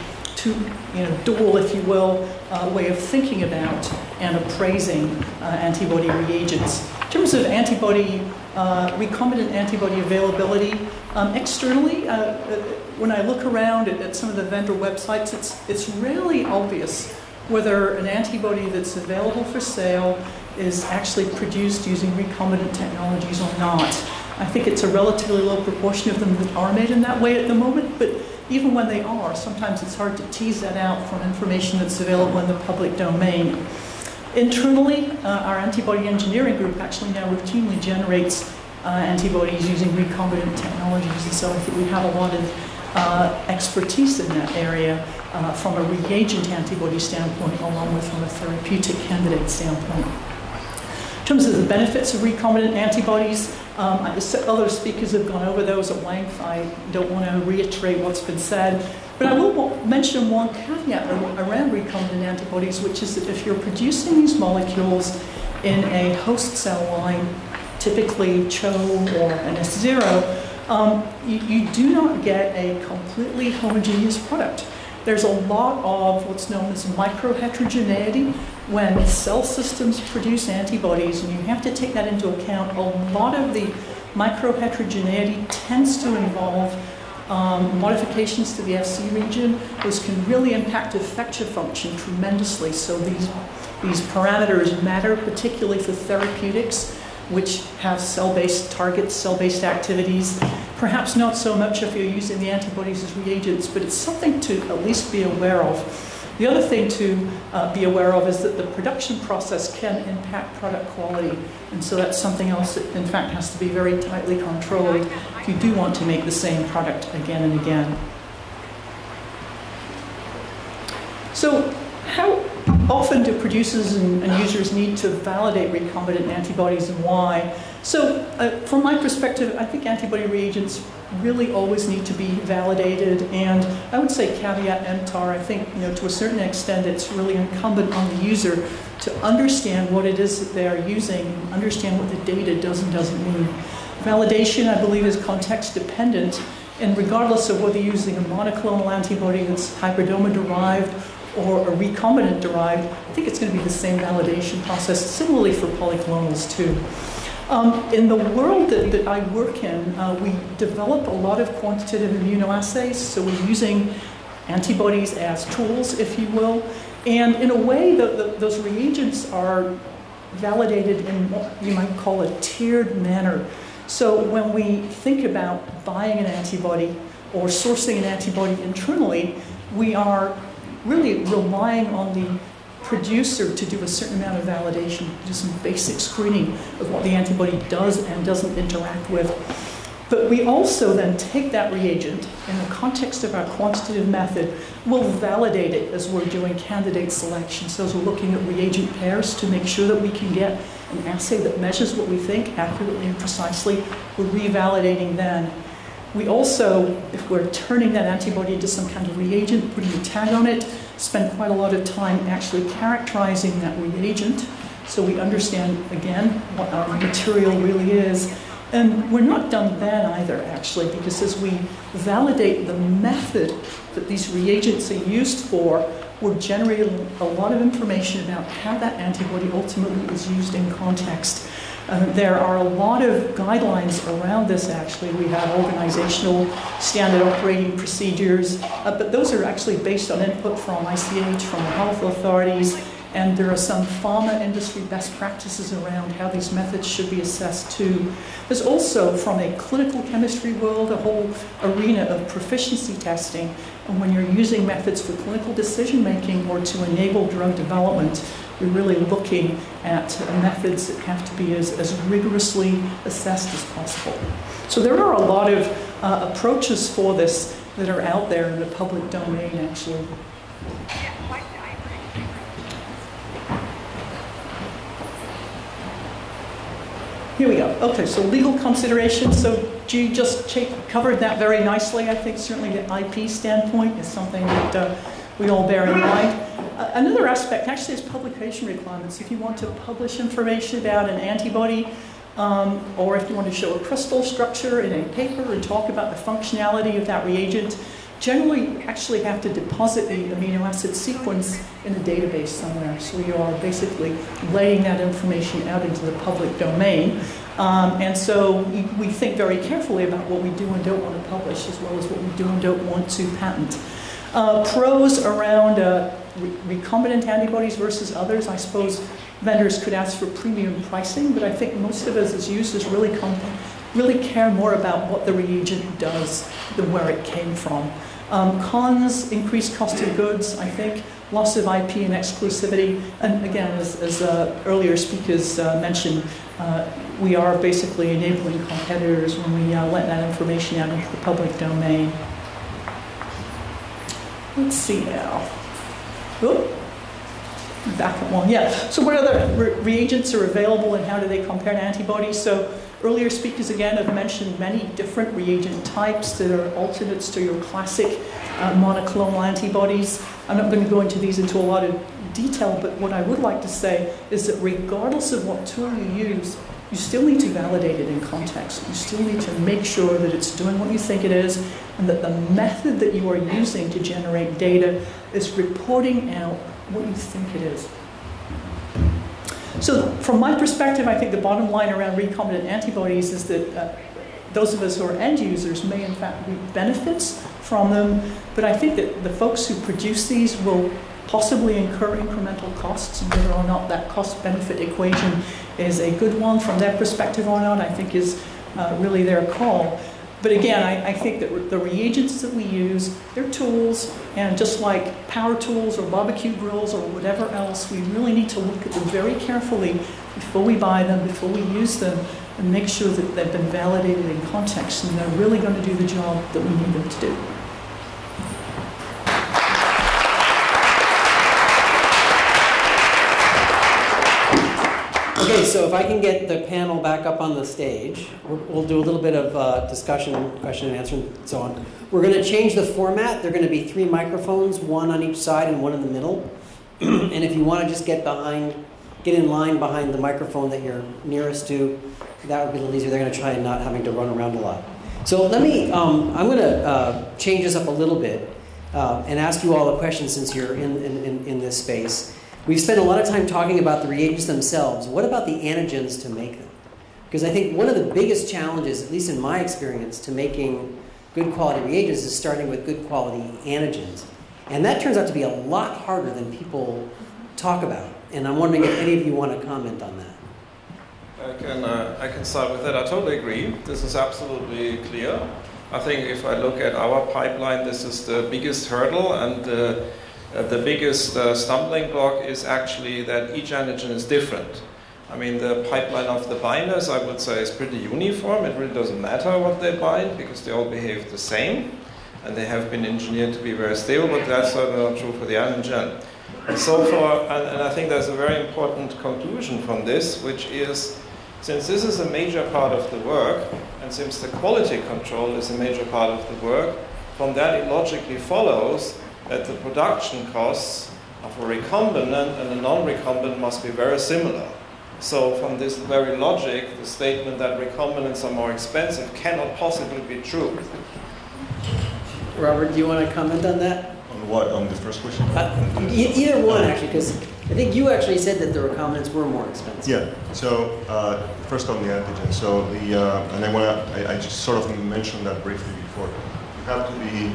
dual, if you will, way of thinking about and appraising antibody reagents. In terms of antibody, recombinant antibody availability, externally, when I look around at some of the vendor websites, it's rarely obvious whether an antibody that's available for sale is actually produced using recombinant technologies or not. I think it's a relatively low proportion of them that are made in that way at the moment, but even when they are, sometimes it's hard to tease that out from information that's available in the public domain. Internally, our antibody engineering group actually now routinely generates antibodies using recombinant technologies, and so I think we have a lot of expertise in that area from a reagent antibody standpoint, along with from a therapeutic candidate standpoint. In terms of the benefits of recombinant antibodies, other speakers have gone over those at length. I don't want to reiterate what's been said, but I will mention one caveat around recombinant antibodies, which is that if you're producing these molecules in a host cell line, typically CHO or an S0, you do not get a completely homogeneous product. There's a lot of what's known as microheterogeneity when cell systems produce antibodies, and you have to take that into account. A lot of the microheterogeneity tends to involve modifications to the Fc region. Those can really impact effector function tremendously. So these parameters matter, particularly for therapeutics, which have cell-based targets, cell-based activities. Perhaps not so much if you're using the antibodies as reagents, but it's something to at least be aware of. The other thing to be aware of is that the production process can impact product quality, and so that's something else that in fact has to be very tightly controlled if you do want to make the same product again and again. So how often do producers and users need to validate recombinant antibodies, and why? So from my perspective, I think antibody reagents really always need to be validated, and I would say caveat emptor. I think, to a certain extent, it's really incumbent on the user to understand what it is that they are using, and understand what the data does and doesn't mean. Validation, I believe, is context dependent, and regardless of whether you're using a monoclonal antibody that's hybridoma-derived or a recombinant derived, I think it's going to be the same validation process, similarly for polyclonals too. In the world that I work in, we develop a lot of quantitative immunoassays, so we're using antibodies as tools, if you will, and in a way those reagents are validated in what you might call a tiered manner. So when we think about buying an antibody or sourcing an antibody internally, we are really relying on the producer to do a certain amount of validation, do some basic screening of what the antibody does and doesn't interact with. But we also then take that reagent in the context of our quantitative method, we'll validate it as we're doing candidate selection. So as we're looking at reagent pairs to make sure that we can get an assay that measures what we think accurately and precisely, we're revalidating then. We also, if we're turning that antibody into some kind of reagent, putting a tag on it, spend quite a lot of time actually characterizing that reagent so we understand, again, what our material really is. And we're not done then either, actually, because as we validate the method that these reagents are used for, we're generating a lot of information about how that antibody ultimately is used in context. There are a lot of guidelines around this, actually. We have organizational standard operating procedures, but those are actually based on input from ICH, from the health authorities, And there are some pharma industry best practices around how these methods should be assessed too. There's also, from a clinical chemistry world, a whole arena of proficiency testing. And when you're using methods for clinical decision making or to enable drug development, you're really looking at methods that have to be as rigorously assessed as possible. So there are a lot of approaches for this that are out there in the public domain, actually. Here we go. Okay, so legal considerations. So G just covered that very nicely. I think certainly the IP standpoint is something that we all bear in mind. Another aspect actually is publication requirements. If you want to publish information about an antibody, or if you want to show a crystal structure in a paper and talk about the functionality of that reagent, generally you actually have to deposit the amino acid sequence in a database somewhere. So you are basically laying that information out into the public domain. And so we think very carefully about what we do and don't want to publish, as well as what we do and don't want to patent. Pros around recombinant antibodies versus others, I suppose vendors could ask for premium pricing, but I think most of us as users really care more about what the reagent does than where it came from. Cons, increased cost of goods, I think, loss of IP and exclusivity, and again, as earlier speakers mentioned, we are basically enabling competitors when we let that information out into the public domain. Let's see now. Oop. Back at one. Yeah. So what other reagents are available and how do they compare to antibodies? So earlier speakers again have mentioned many different reagent types that are alternates to your classic monoclonal antibodies. I'm not going to go into these into a lot of detail, but what I would like to say is that regardless of what tool you use, you still need to validate it in context. You still need to make sure that it's doing what you think it is and that the method that you are using to generate data is reporting out what you think it is. So from my perspective, I think the bottom line around recombinant antibodies is that those of us who are end users may in fact reap benefits from them, but I think that the folks who produce these will possibly incur incremental costs, and whether or not that cost-benefit equation is a good one from their perspective or not, I think is really their call. But again, I think that the reagents that we use, they're tools, and just like power tools or barbecue grills or whatever else, we really need to look at them very carefully before we buy them, before we use them, and make sure that they've been validated in context and they're really going to do the job that we need them to do. Okay, so if I can get the panel back up on the stage, we'll do a little bit of discussion, question and answer, and so on. We're going to change the format. There are going to be 3 microphones, 1 on each side and 1 in the middle. And if you want to just get in line behind the microphone that you're nearest to, that would be a little easier. They're going to try and not having to run around a lot. So let me, I'm going to change this up a little bit and ask you all a question since you're in this space. We've spent a lot of time talking about the reagents themselves. What about the antigens to make them? Because I think one of the biggest challenges, at least in my experience, to making good quality reagents is starting with good quality antigens. And that turns out to be a lot harder than people talk about. And I'm wondering if any of you want to comment on that. I can start with that. I totally agree. This is absolutely clear. I think if I look at our pipeline, this is the biggest hurdle, and the biggest stumbling block is actually that each antigen is different. I mean, the pipeline of the binders, I would say, is pretty uniform. It really doesn't matter what they bind because they all behave the same, and they have been engineered to be very stable, but that's certainly not true for the antigen. And so far, and I think there's a very important conclusion from this, which is, since this is a major part of the work, and since the quality control is a major part of the work, from that it logically follows that the production costs of a recombinant and a non-recombinant must be very similar. So from this very logic, the statement that recombinants are more expensive cannot possibly be true. Robert, do you want to comment on that? On what? On the first question? Either one, actually, because I think you actually said that the recombinants were more expensive. Yeah. So first on the antigen. So the and I just sort of mentioned that briefly before. You have to be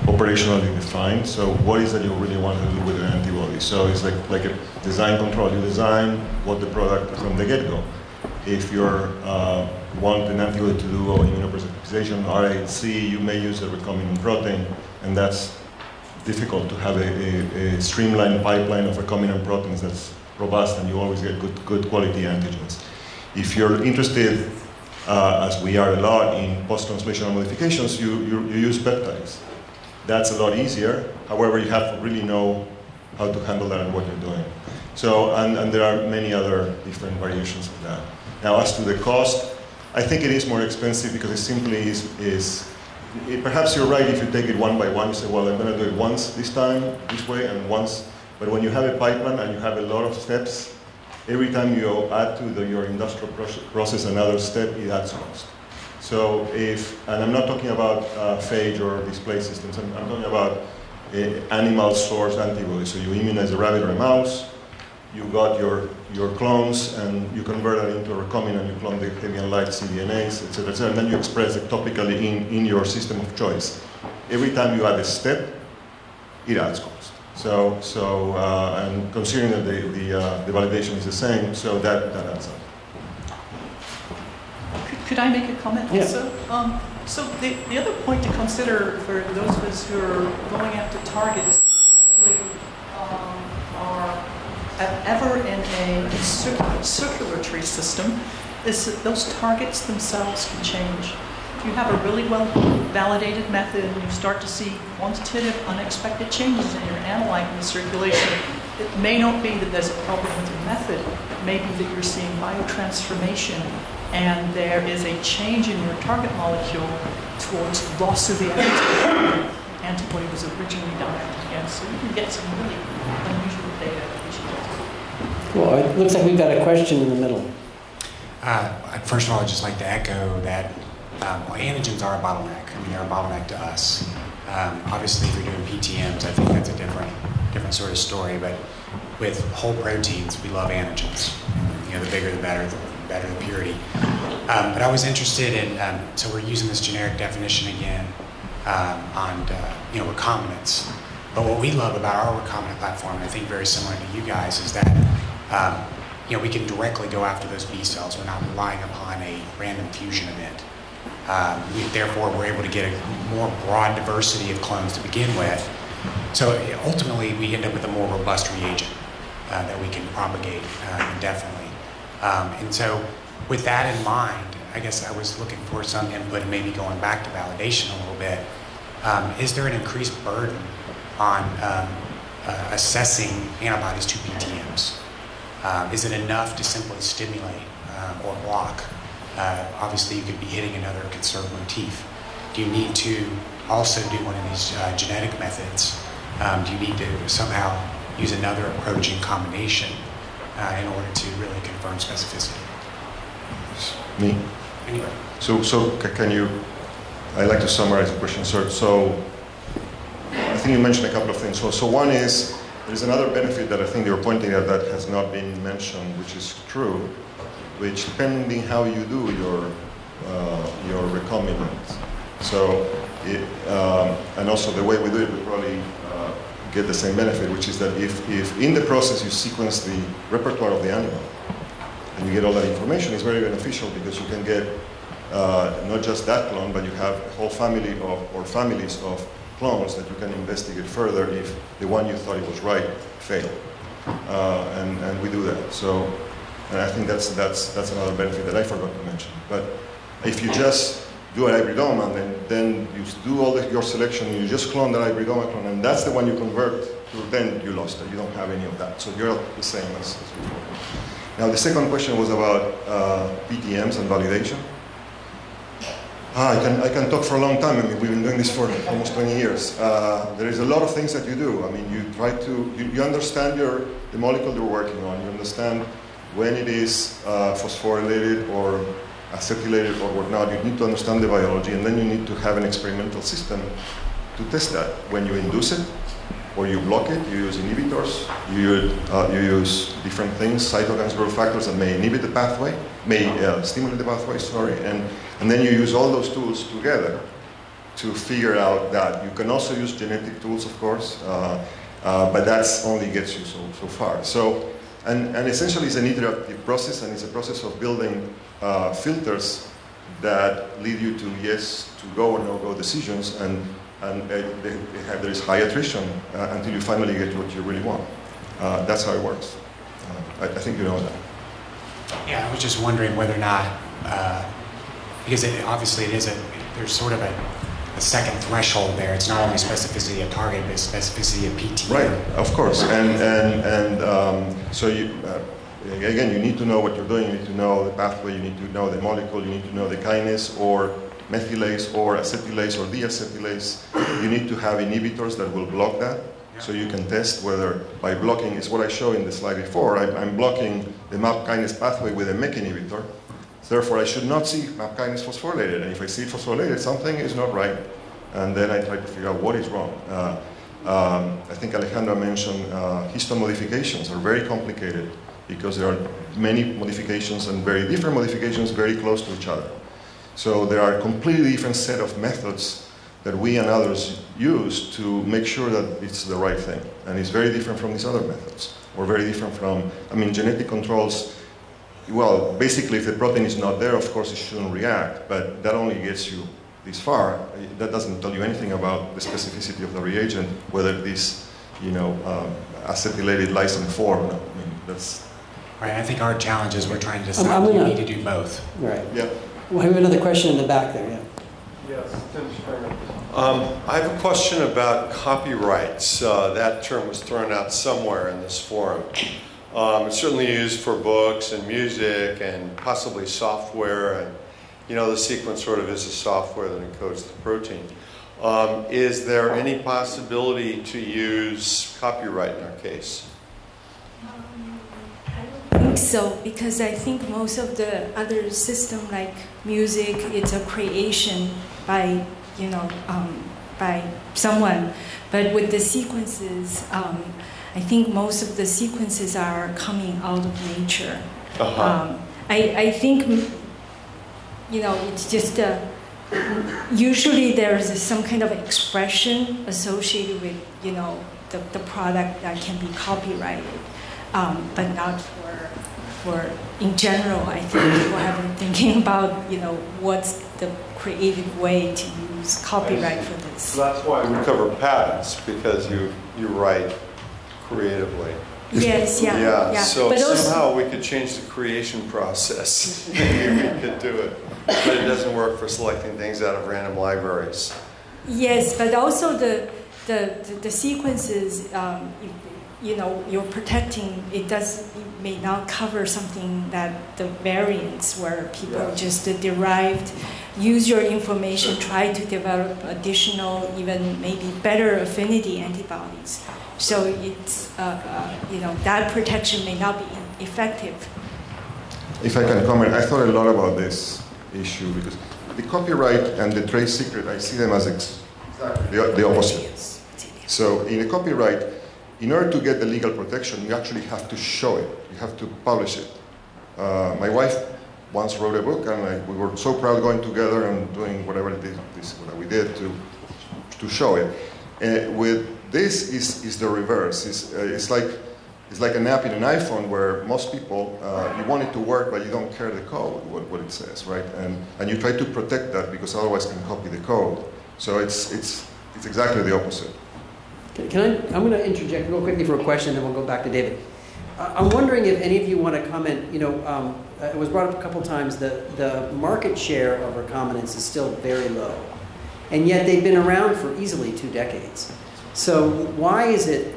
operationally defined. So what is that you really want to do with an antibody? So it's like a design control. You design what the product from the get-go. If you want an antibody to do immunoprecipitation, RAC, you may use a recombinant protein, and that's difficult to have a streamlined pipeline of recombinant proteins that's robust, and you always get good quality antigens. If you're interested, as we are a lot, in post-translational modifications, you use peptides. That's a lot easier. However, you have to really know how to handle that and what you're doing. So, and there are many other different variations of that. Now, as to the cost, I think it is more expensive because it simply is perhaps you're right if you take it one by one. You say, well, I'm going to do it once this time, this way, and once. But when you have a pipeline and you have a lot of steps, every time you add to your industrial process another step, it adds cost. So and I'm not talking about phage or display systems, I'm talking about animal source antibodies. So you immunize a rabbit or a mouse, you got your clones, and you convert that into a recombinant, you clone the heavy and light cDNAs, etc., and then you express it topically in your system of choice. Every time you add a step, it adds cost. So and considering that the validation is the same, so that adds up. Could I make a comment also? Yeah. So the other point to consider for those of us who are going after targets actually are ever in a circulatory system is that those targets themselves can change. If you have a really well-validated method and you start to see quantitative, unexpected changes in your analyte in the circulation, it may not be that there's a problem with your method. It may be that you're seeing biotransformation and there is a change in your target molecule towards loss of the antibody was originally directed against. So you can get some really unusual data. Well, it looks like we've got a question in the middle. First of all, I'd just like to echo that antigens are a bottleneck. I mean, they're a bottleneck to us. Obviously, if you're doing PTMs, I think that's a different sort of story. But with whole proteins, we love antigens. You know, the bigger the better the purity. But I was interested in, so we're using this generic definition again on recombinants. But what we love about our recombinant platform, and I think very similar to you guys, is that we can directly go after those B cells. We're not relying upon a random fusion event. Therefore, we're able to get a more broad diversity of clones to begin with. So ultimately, we end up with a more robust reagent that we can propagate indefinitely. And so with that in mind, I guess I was looking for some input and maybe going back to validation a little bit. Is there an increased burden on assessing antibodies to PTMs? Is it enough to simply stimulate or block? Obviously, you could be hitting another conserved motif. Do you need to also do one of these genetic methods? Do you need to somehow use another approach in combination in order to really confirm specificity? Me? Anyway. So can you, I'd like to summarize the question. So I think you mentioned a couple of things. So one is, there's another benefit that I think you're pointing at that has not been mentioned, which is true, which depending how you do your recombinant. So, and also the way we do it, we probably get the same benefit, which is that if in the process you sequence the repertoire of the animal, and you get all that information, it's very beneficial because you can get not just that clone, but you have a whole family or families of clones that you can investigate further if the one you thought it was right failed. And we do that. So, and I think that's another benefit that I forgot to mention. But if you just do an hybridoma, and then you do all your selection, and you just clone the hybridoma clone, and that's the one you convert to, then you lost it. You don't have any of that. So you're the same as before. Now, the second question was about PTMs and validation. I can talk for a long time. I mean, we've been doing this for almost 20 years. There is a lot of things that you do. I mean, you try to, you understand the molecule you're working on. You understand when it is phosphorylated or acetylated or whatnot. You need to understand the biology, and then you need to have an experimental system to test that. When you induce it, or you block it, you use inhibitors, you use different things, cytokines, growth factors that may inhibit the pathway, may stimulate the pathway, sorry, and then you use all those tools together to figure out that. You can also use genetic tools, of course, but that's only gets you so far. So, and essentially it's an iterative process, and it's a process of building filters that lead you to yes, to go or no-go decisions, and there is high attrition until you finally get what you really want. That's how it works. I think you know that. Yeah, I was just wondering whether or not, because obviously there's sort of a second threshold there. It's not only specificity of target, but specificity of PTM. Right, of course. And so you, again, you need to know what you're doing. You need to know the pathway. You need to know the molecule. You need to know the kinase or methylase or acetylase or deacetylase. You need to have inhibitors that will block that. So you can test whether by blocking, is what I showed in the slide before, I'm blocking the MAP kinase pathway with a MEK inhibitor. Therefore, I should not see MAP kinase phosphorylated. And if I see it phosphorylated, something is not right. And then I try to figure out what is wrong. I think Alejandra mentioned histone modifications are very complicated because there are many modifications and very different modifications very close to each other. So there are a completely different set of methods that we and others use to make sure that it's the right thing. And it's very different from these other methods, or very different from, I mean, genetic controls, well, basically if the protein is not there, of course it shouldn't react, but that only gets you this far. That doesn't tell you anything about the specificity of the reagent, whether this, you know, acetylated lysine 4, no, I mean, that's... Right, I think our challenge is we're trying to decide we need to do both. Right. Yeah. Well, I have another question in the back there, yeah. Yes, Tim Springer. I have a question about copyrights. That term was thrown out somewhere in this forum. It's certainly used for books and music and possibly software, and you know the sequence sort of is a software that encodes the protein. Is there any possibility to use copyright in our case? I don't think so, because I think most of the other system like music, it's a creation by, you know, by someone. But with the sequences, I think most of the sequences are coming out of nature. I think, you know, it's just usually there's some kind of expression associated with, you know, the product that can be copyrighted, but not for in general. I think people have been thinking about, you know, what's the creative way to use copyright for this. So that's why we cover patents, because you write creatively. Yes, yeah. So but somehow we could change the creation process. Maybe we could do it. But it doesn't work for selecting things out of random libraries. Yes, but also the sequences, you know, you're protecting, it may not cover something that the variants where people just derived, use your information, try to develop additional, even maybe better affinity antibodies. So it's, you know, that protection may not be effective. If I can comment, I thought a lot about this issue because the copyright and the trade secret, I see them as exactly the opposite. So in a copyright, in order to get the legal protection, you actually have to show it. You have to publish it. My wife once wrote a book, and we were so proud going together and doing whatever it is what we did to show it. With this is the reverse. It's like an app in an iPhone where most people you want it to work, but you don't care the code, what it says, right? And you try to protect that because otherwise you can copy the code. So it's exactly the opposite. I'm going to interject real quickly for a question, and we'll go back to David. I'm wondering if any of you want to comment. You know, it was brought up a couple times that the market share of recombinants is still very low, and yet they've been around for easily 2 decades. So why is it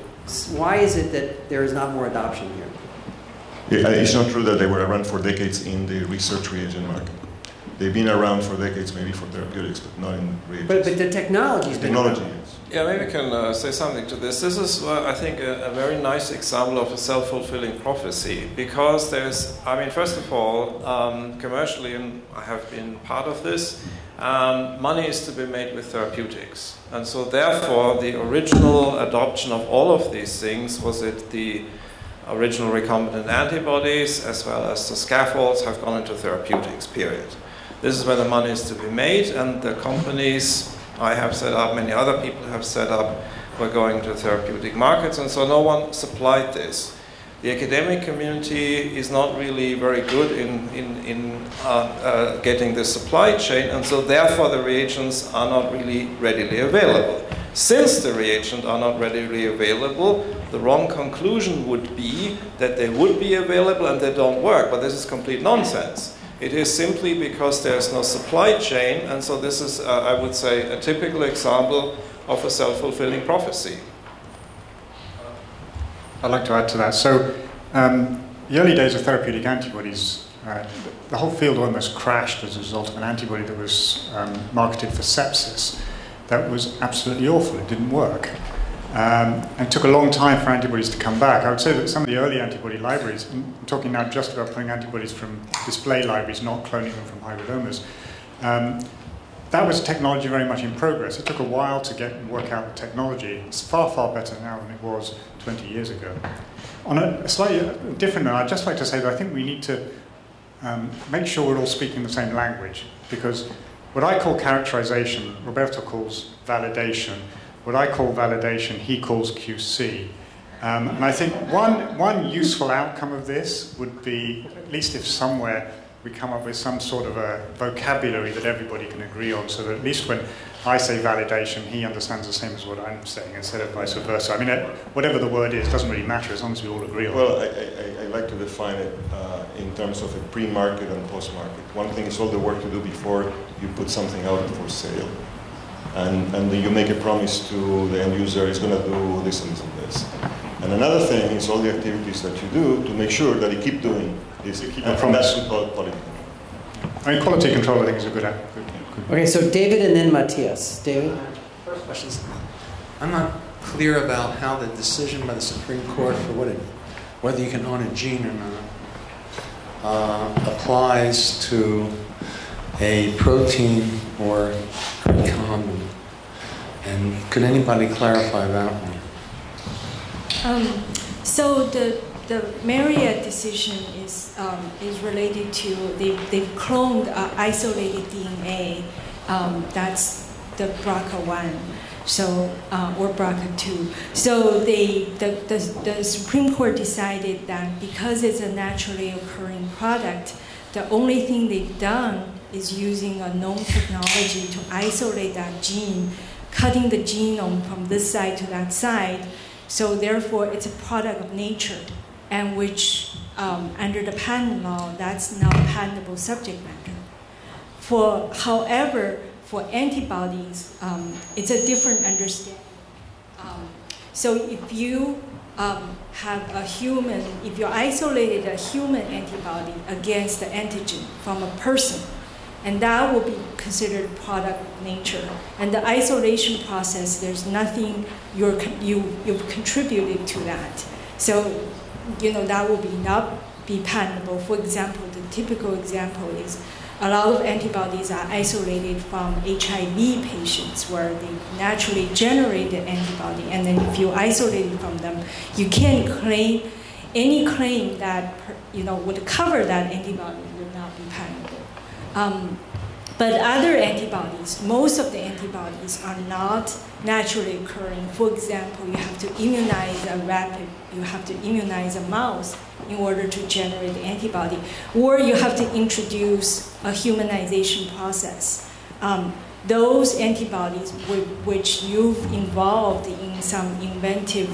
that there is not more adoption here? Yeah, it's not true that they were around for decades in the research reagent market. They've been around for decades, maybe for therapeutics, but not in reagents. But the technology's been around. Yeah, maybe I can say something to this. This is, I think, a very nice example of a self-fulfilling prophecy, because there's, I mean, first of all, commercially, and I have been part of this, money is to be made with therapeutics. And so therefore, the original adoption of all of these things was that the original recombinant antibodies, as well as the scaffolds, have gone into therapeutics, period. This is where the money is to be made, and the companies I have set up, many other people have set up. We're going to therapeutic markets, and so no one supplied this. The academic community is not really very good in getting the supply chain, and so therefore the reagents are not really readily available. Since the reagents are not readily available, the wrong conclusion would be that they would be available and they don't work, but this is complete nonsense. It is simply because there's no supply chain, and so this is, I would say, a typical example of a self-fulfilling prophecy. I'd like to add to that. So, the early days of therapeutic antibodies, the whole field almost crashed as a result of an antibody that was marketed for sepsis. That was absolutely awful. It didn't work. And it took a long time for antibodies to come back. I would say that some of the early antibody libraries, I'm talking now just about pulling antibodies from display libraries, not cloning them from hybridomas, that was technology very much in progress. It took a while to work out the technology. It's far, far better now than it was 20 years ago. On a slightly different note, I'd just like to say that I think we need to make sure we're all speaking the same language, because what I call characterization, Roberto calls validation. What I call validation, he calls QC. And I think one useful outcome of this would be, at least if somewhere we come up with some sort of a vocabulary that everybody can agree on, so that at least when I say validation, he understands the same as what I'm saying, instead of vice versa. I mean, whatever the word is, doesn't really matter as long as we all agree on it. Well, I like to define it in terms of a pre-market and post-market. One thing is all the work you do before you put something out for sale. And then you make a promise to the end user, it's going to do this and this and this. And another thing is all the activities that you do to make sure that you keep doing this. And that's what we call quality control. I mean, quality control, I think, is a good. Okay, so David and then Matthias. David? First question is, I'm not clear about how the decision by the Supreme Court for whether you can own a gene or not applies to a protein or recombinant. And could anybody clarify that one? So the Marriott decision is related to they've cloned isolated DNA. That's the BRCA1, so or BRCA2. So the Supreme Court decided that because it's a naturally occurring product, the only thing they've done is using a known technology to isolate that gene, cutting the genome from this side to that side. So therefore, it's a product of nature, and which, under the patent law, that's not patentable subject matter. However, for antibodies, it's a different understanding. So if you have a human, if you isolated a human antibody against the antigen from a person, and that will be considered product of nature. And the isolation process, there's nothing you've contributed to that. So, that will not be patentable. For example, the typical example is a lot of antibodies are isolated from HIV patients where they naturally generate the antibody, and then if you isolate it from them, you can't claim, any claim that would cover that antibody would not be patentable. But other antibodies, most of the antibodies are not naturally occurring. For example, you have to immunize a rabbit, you have to immunize a mouse in order to generate the antibody, or you have to introduce a humanization process. Those antibodies which you've involved in some inventive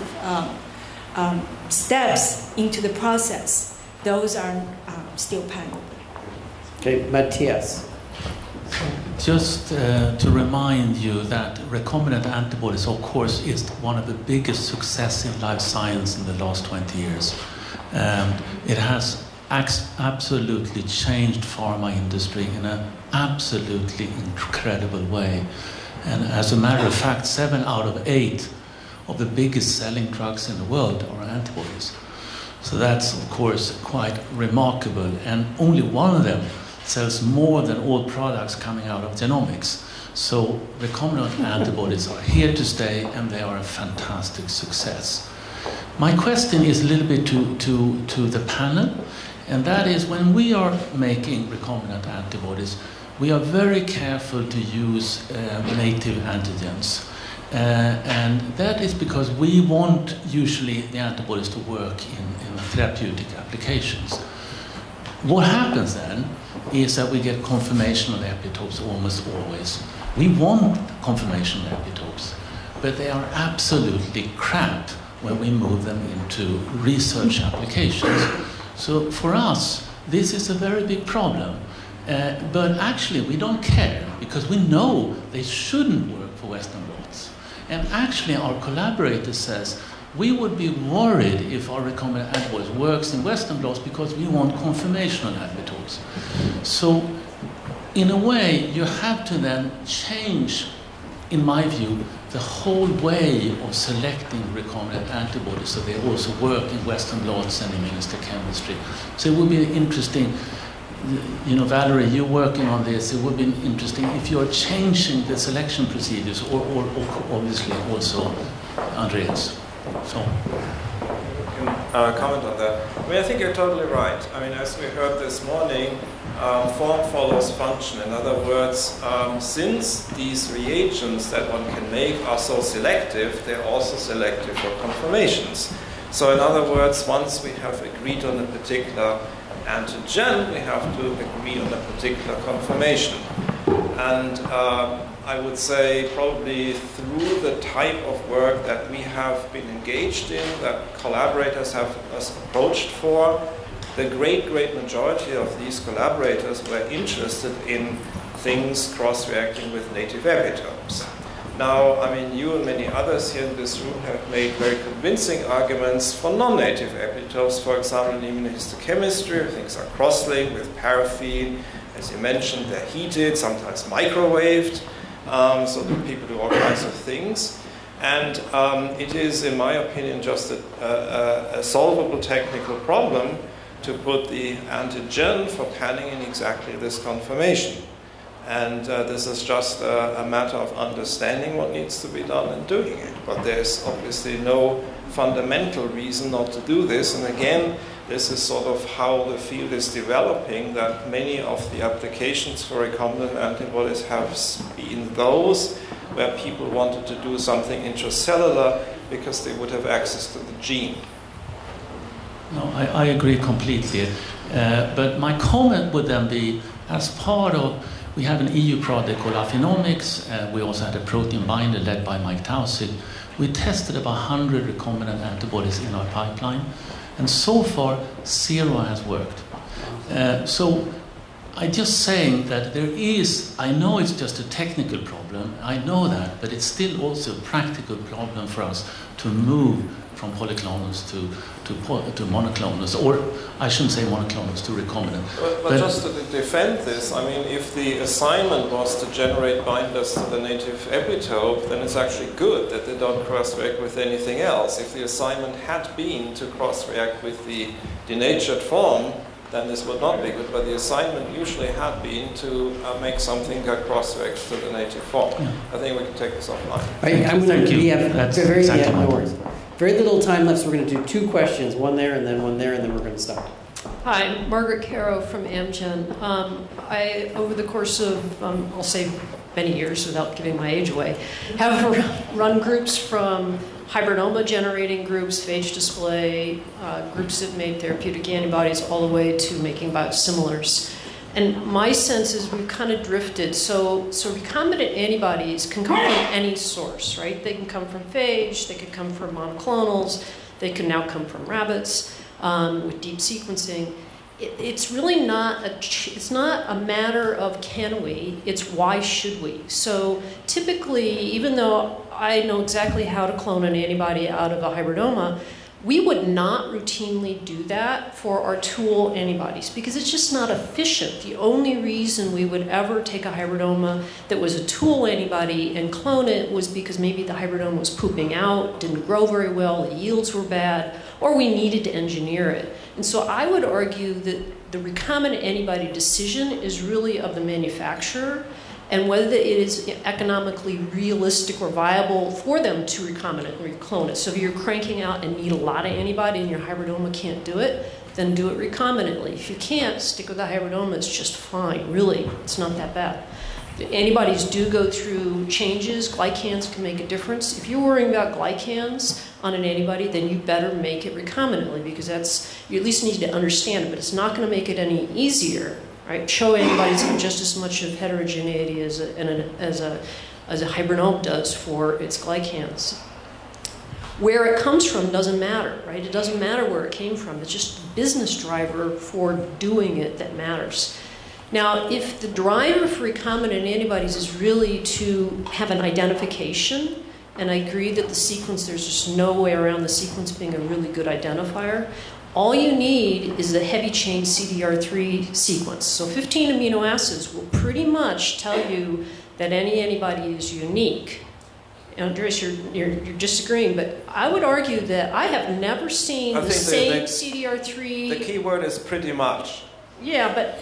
steps into the process, those are still patentable. Okay, Matthias. Just to remind you that recombinant antibodies, of course, is one of the biggest success in life science in the last 20 years. It has absolutely changed pharma industry in an absolutely incredible way. And as a matter of fact, 7 out of 8 of the biggest selling drugs in the world are antibodies. So that's, of course, quite remarkable. And only one of them sells more than all products coming out of genomics. So recombinant antibodies are here to stay, and they are a fantastic success. My question is a little bit to the panel, and that is, when we are making recombinant antibodies, we are very careful to use native antigens. And that is because we want usually the antibodies to work in therapeutic applications. What happens then is that we get confirmation of the epitopes almost always. We want confirmation of epitopes, but they are absolutely crap when we move them into research applications. So for us, this is a very big problem. But actually, we don't care, because we know they shouldn't work for Western blots. And actually, our collaborator says, we would be worried if our recombinant antibodies works in Western blots because we want confirmation on epitopes. So, in a way, you have to then change, in my view, the whole way of selecting recombinant antibodies so they also work in Western blots and immunohistochemistry. So it would be interesting, you know, Valerie, you're working on this. It would be interesting if you're changing the selection procedures, or obviously also Andreas. So. Comment on that. I mean, I think you're totally right. I mean, as we heard this morning, form follows function. In other words, since these reagents that one can make are so selective, they're also selective for conformations. So in other words, once we have agreed on a particular antigen, we have to agree on a particular conformation. And I would say probably through the type of work that we have been engaged in, that collaborators have us approached for, the great majority of these collaborators were interested in things cross-reacting with native epitopes. Now, I mean, you and many others here in this room have made very convincing arguments for non-native epitopes. For example, in immunohistochemistry, things are cross-linked with paraffin. As you mentioned, they're heated, sometimes microwaved, so that people do all kinds of things. And it is, in my opinion, just a solvable technical problem to put the antigen for panning in exactly this conformation. And this is just a matter of understanding what needs to be done and doing it. But there's obviously no fundamental reason not to do this. And again, this is sort of how the field is developing, that many of the applications for recombinant antibodies have been those where people wanted to do something intracellular because they would have access to the gene. No, I agree completely. But my comment would then be, as part of, we have an EU project called Affinomics. We also had a protein binder led by Mike Tausig. We tested about 100 recombinant antibodies in our pipeline. And so far, 0 has worked. So I'm just saying that there is, I know it's just a technical problem, I know that, but it's still also a practical problem for us to move from polyclonals to monoclonals, or I shouldn't say monoclonals, to recombinant. But just to defend this, I mean, if the assignment was to generate binders to the native epitope, then it's actually good that they don't cross-react with anything else. If the assignment had been to cross-react with the denatured form, then this would not be good. But the assignment usually had been to make something that cross-reacts to the native form. Yeah. I think we can take this offline. Thank you. We have That's very, exactly my no worries. Very little time left, so we're going to do 2 questions, one there, and then we're going to stop. Hi, Margaret Caro from Amgen. I, over the course of, I'll say many years without giving my age away, have run groups from hybridoma generating groups, phage display, groups that made therapeutic antibodies, all the way to making biosimilars. And my sense is we've kind of drifted. So recombinant antibodies can come from any source, right? They can come from phage, they could come from monoclonals, they can now come from rabbits with deep sequencing. It's really not it's not a matter of can we, it's why should we. So typically, even though I know exactly how to clone an antibody out of a hybridoma, we would not routinely do that for our tool antibodies because it's just not efficient. The only reason we would ever take a hybridoma that was a tool antibody and clone it was because maybe the hybridoma was pooping out, didn't grow very well, the yields were bad, or we needed to engineer it. And so I would argue that the recombinant antibody decision is really of the manufacturer, and whether it is economically realistic or viable for them to recombinantly clone it. So if you're cranking out and need a lot of antibody and your hybridoma can't do it, then do it recombinantly. If you can't, stick with the hybridoma, it's just fine. Really, it's not that bad. The antibodies do go through changes. Glycans can make a difference. If you're worrying about glycans on an antibody, then you better make it recombinantly, because you at least need to understand it, but it's not going to make it any easier. Right? CHO antibodies have just as much of heterogeneity as a hybridome does for its glycans. Where it comes from doesn't matter, right? It doesn't matter where it came from. It's just the business driver for doing it that matters. Now, if the driver for recombinant antibodies is really to have an identification, and I agree that the sequence, there's just no way around the sequence being a really good identifier, all you need is the heavy chain CDR3 sequence. So 15 amino acids will pretty much tell you that any antibody is unique. Andres, you're disagreeing, but I would argue that I have never seen the same CDR3. The key word is pretty much. Yeah, but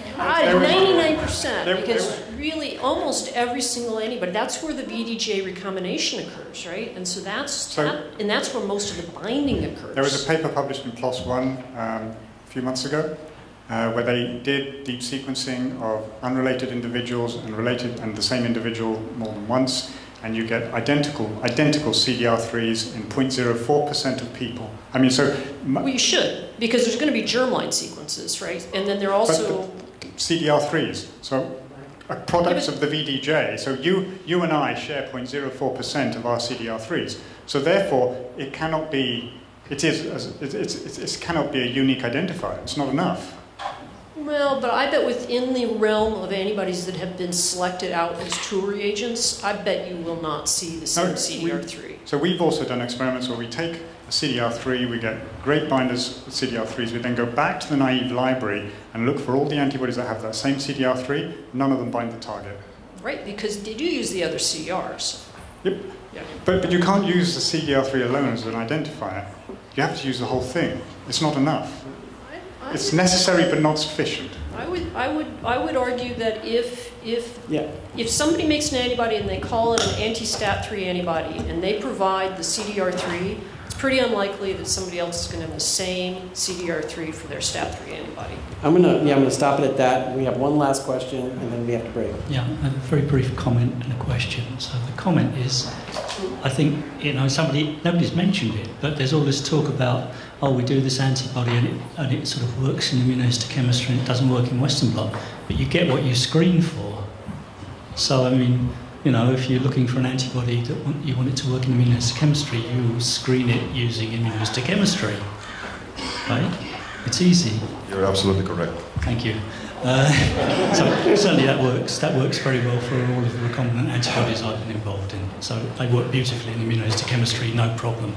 99%, because really almost every single antibody, that's where the VDJ recombination occurs, right? And so that's where most of the binding occurs. There was a paper published in PLOS One a few months ago where they did deep sequencing of unrelated individuals and the same individual more than once, and you get identical CDR3s in 0.04% of people. I mean, so... Well, you should, because there's going to be germline sequences, right? And then they're also... But CDR3s, so products of the VDJ, so you and I share 0.04% of our CDR3s. So therefore, it cannot be, it cannot be a unique identifier. It's not enough. Well, but I bet within the realm of antibodies that have been selected out as tool reagents, I bet you will not see the same CDR3. So we've also done experiments where we take a CDR3, we get great binders with CDR3s, we then go back to the naive library and look for all the antibodies that have that same CDR3, none of them bind the target. Right, because they do use the other CDRs. Yep. Yeah. But you can't use the CDR3 alone as an identifier. You have to use the whole thing. It's not enough. It's necessary but not sufficient. I would argue that if somebody makes an antibody and they call it an anti-STAT3 antibody and they provide the CDR3, it's pretty unlikely that somebody else is going to have the same CDR3 for their STAT3 antibody. I'm gonna stop it at that. We have one last question and then we have to break. Yeah, a very brief comment and a question. So the comment is, I think, nobody's mentioned it, but there's all this talk about, oh, we do this antibody and it sort of works in immunohistochemistry and it doesn't work in Western blot, but you get what you screen for. So, I mean, if you're looking for an antibody that you want it to work in immunohistochemistry, you screen it using immunohistochemistry, right? It's easy. You're absolutely correct. Thank you. So certainly that works. That works very well for all of the recombinant antibodies I've been involved in. So they work beautifully in immunohistochemistry, no problem.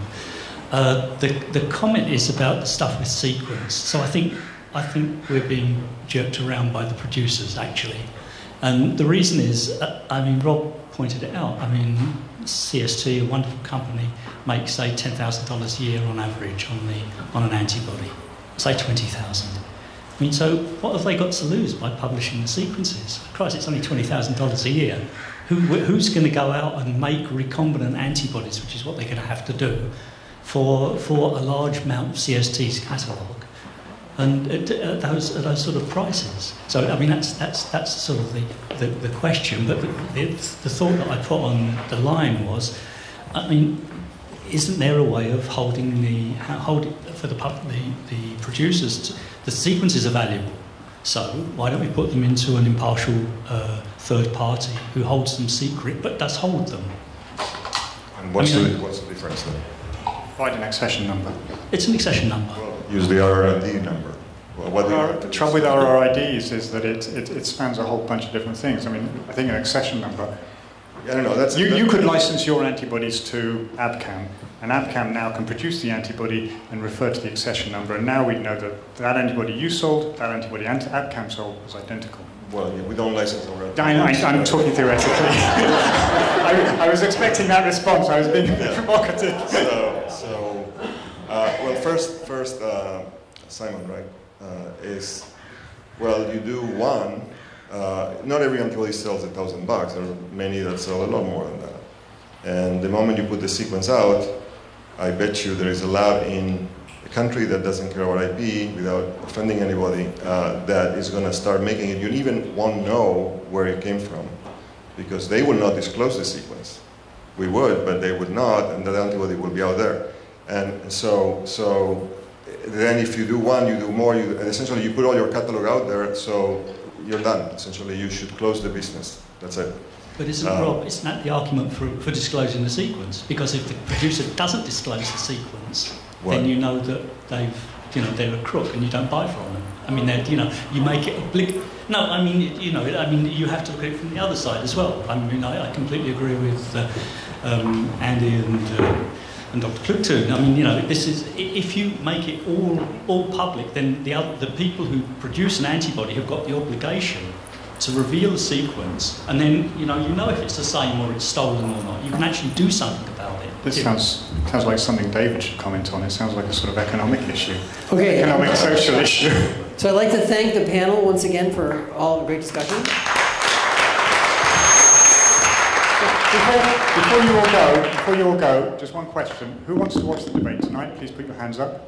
The comment is about the stuff with sequence. So I think we're being jerked around by the producers actually, and the reason is, Rob pointed it out. CST, a wonderful company, makes say $10,000 a year on average on an antibody, say 20,000. So what have they got to lose by publishing the sequences? Christ, it's only $20,000 a year. Who's going to go out and make recombinant antibodies, which is what they're going to have to do, for a large amount of CST's catalogue, and at those sort of prices? So that's sort of the question. But the thought that I put on the line was, isn't there a way of holding for the producers? The sequences are valuable, so why don't we put them into an impartial third party who holds them secret but does hold them? And what's the difference then? Provide an accession number. It's an accession number. Well, use the RRID number. Well, the trouble with RRIDs is that it spans a whole bunch of different things. I think an accession number. I don't know. You could license your antibodies to ABCAM, and ABCAM now can produce the antibody and refer to the accession number, and now we know that antibody you sold, that antibody ABCAM sold was identical. Well, we don't license our antibodies. I'm talking theoretically. I was expecting that response. I was being a bit provocative. Well, first, Simon, right, you do one. Not every antibody sells $1,000. There are many that sell a lot more than that. And the moment you put the sequence out, I bet you there is a lab in a country that doesn't care about IP without offending anybody, that is going to start making it. You even won't know where it came from, because they will not disclose the sequence. We would, but they would not, and that antibody will be out there. And so then if you do one, you do more, and essentially you put all your catalog out there, so you're done. Essentially, you should close the business. That's it. But isn't that the argument for disclosing the sequence? Because if the producer doesn't disclose the sequence, then you know that they're a crook and you don't buy from them. I mean, you make it obligatory. No, I mean, you have to look at it from the other side as well. I mean, I completely agree with Andy and Dr. Klug too. I mean, this is, if you make it all public, then the people who produce an antibody have got the obligation to reveal the sequence, and then you know if it's the same or it's stolen or not. You can actually do something about it. This sounds like something David should comment on. It sounds like a sort of economic issue. Okay. Economic social issue. So I'd like to thank the panel once again for all the great discussion. Before you all go, just one question. Who wants to watch the debate tonight? Please put your hands up.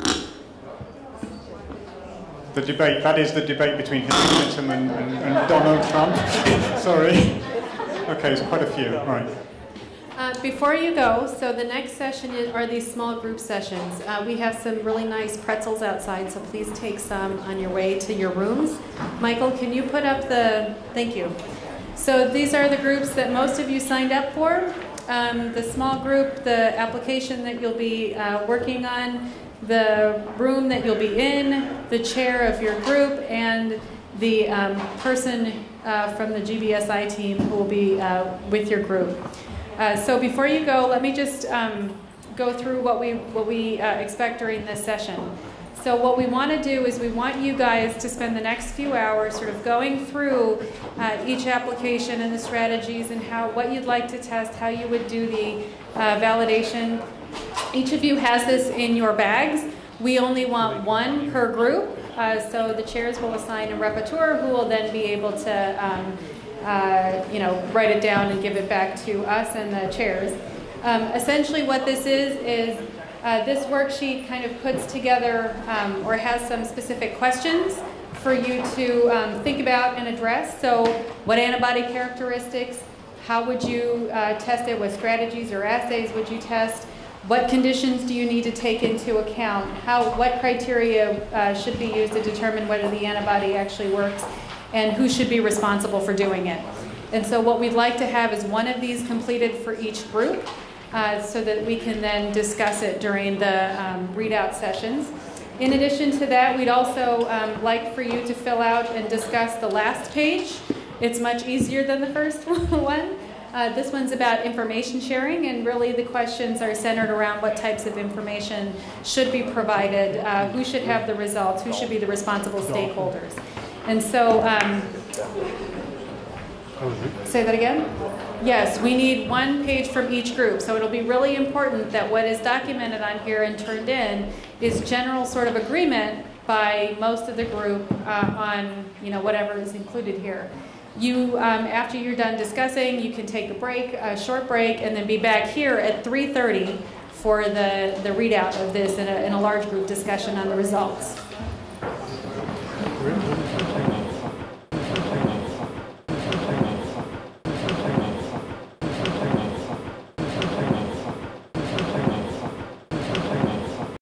The debate, that is the debate between Hillary Clinton and Donald Trump. Sorry. Okay, it's quite a few. Right. Before you go, so the next session are these small group sessions. We have some really nice pretzels outside, so please take some on your way to your rooms. Michael, can you put up thank you. So these are the groups that most of you signed up for. The small group, the application that you'll be working on, the room that you'll be in, the chair of your group, and the person from the GBSI team who will be with your group. So before you go, let me just go through what we expect during this session. So what we want to do is we want you guys to spend the next few hours sort of going through each application and the strategies and what you'd like to test, how you would do the validation. Each of you has this in your bags. We only want one per group, so the chairs will assign a rapporteur who will then be able to write it down and give it back to us and the chairs. Essentially what this is this worksheet kind of puts together or has some specific questions for you to think about and address. So what antibody characteristics, how would you test it, what strategies or assays would you test, what conditions do you need to take into account, what criteria should be used to determine whether the antibody actually works, and who should be responsible for doing it. And so what we'd like to have is one of these completed for each group so that we can then discuss it during the readout sessions. In addition to that, we'd also like for you to fill out and discuss the last page. It's much easier than the first one. This one's about information sharing, and really the questions are centered around what types of information should be provided, who should have the results, who should be the responsible stakeholders. And so, say that again? Yes, we need one page from each group. So it'll be really important that what is documented on here and turned in is general sort of agreement by most of the group on whatever is included here. You, after you're done discussing, you can take a short break, and then be back here at 3:30 for the readout of this in a large group discussion on the results.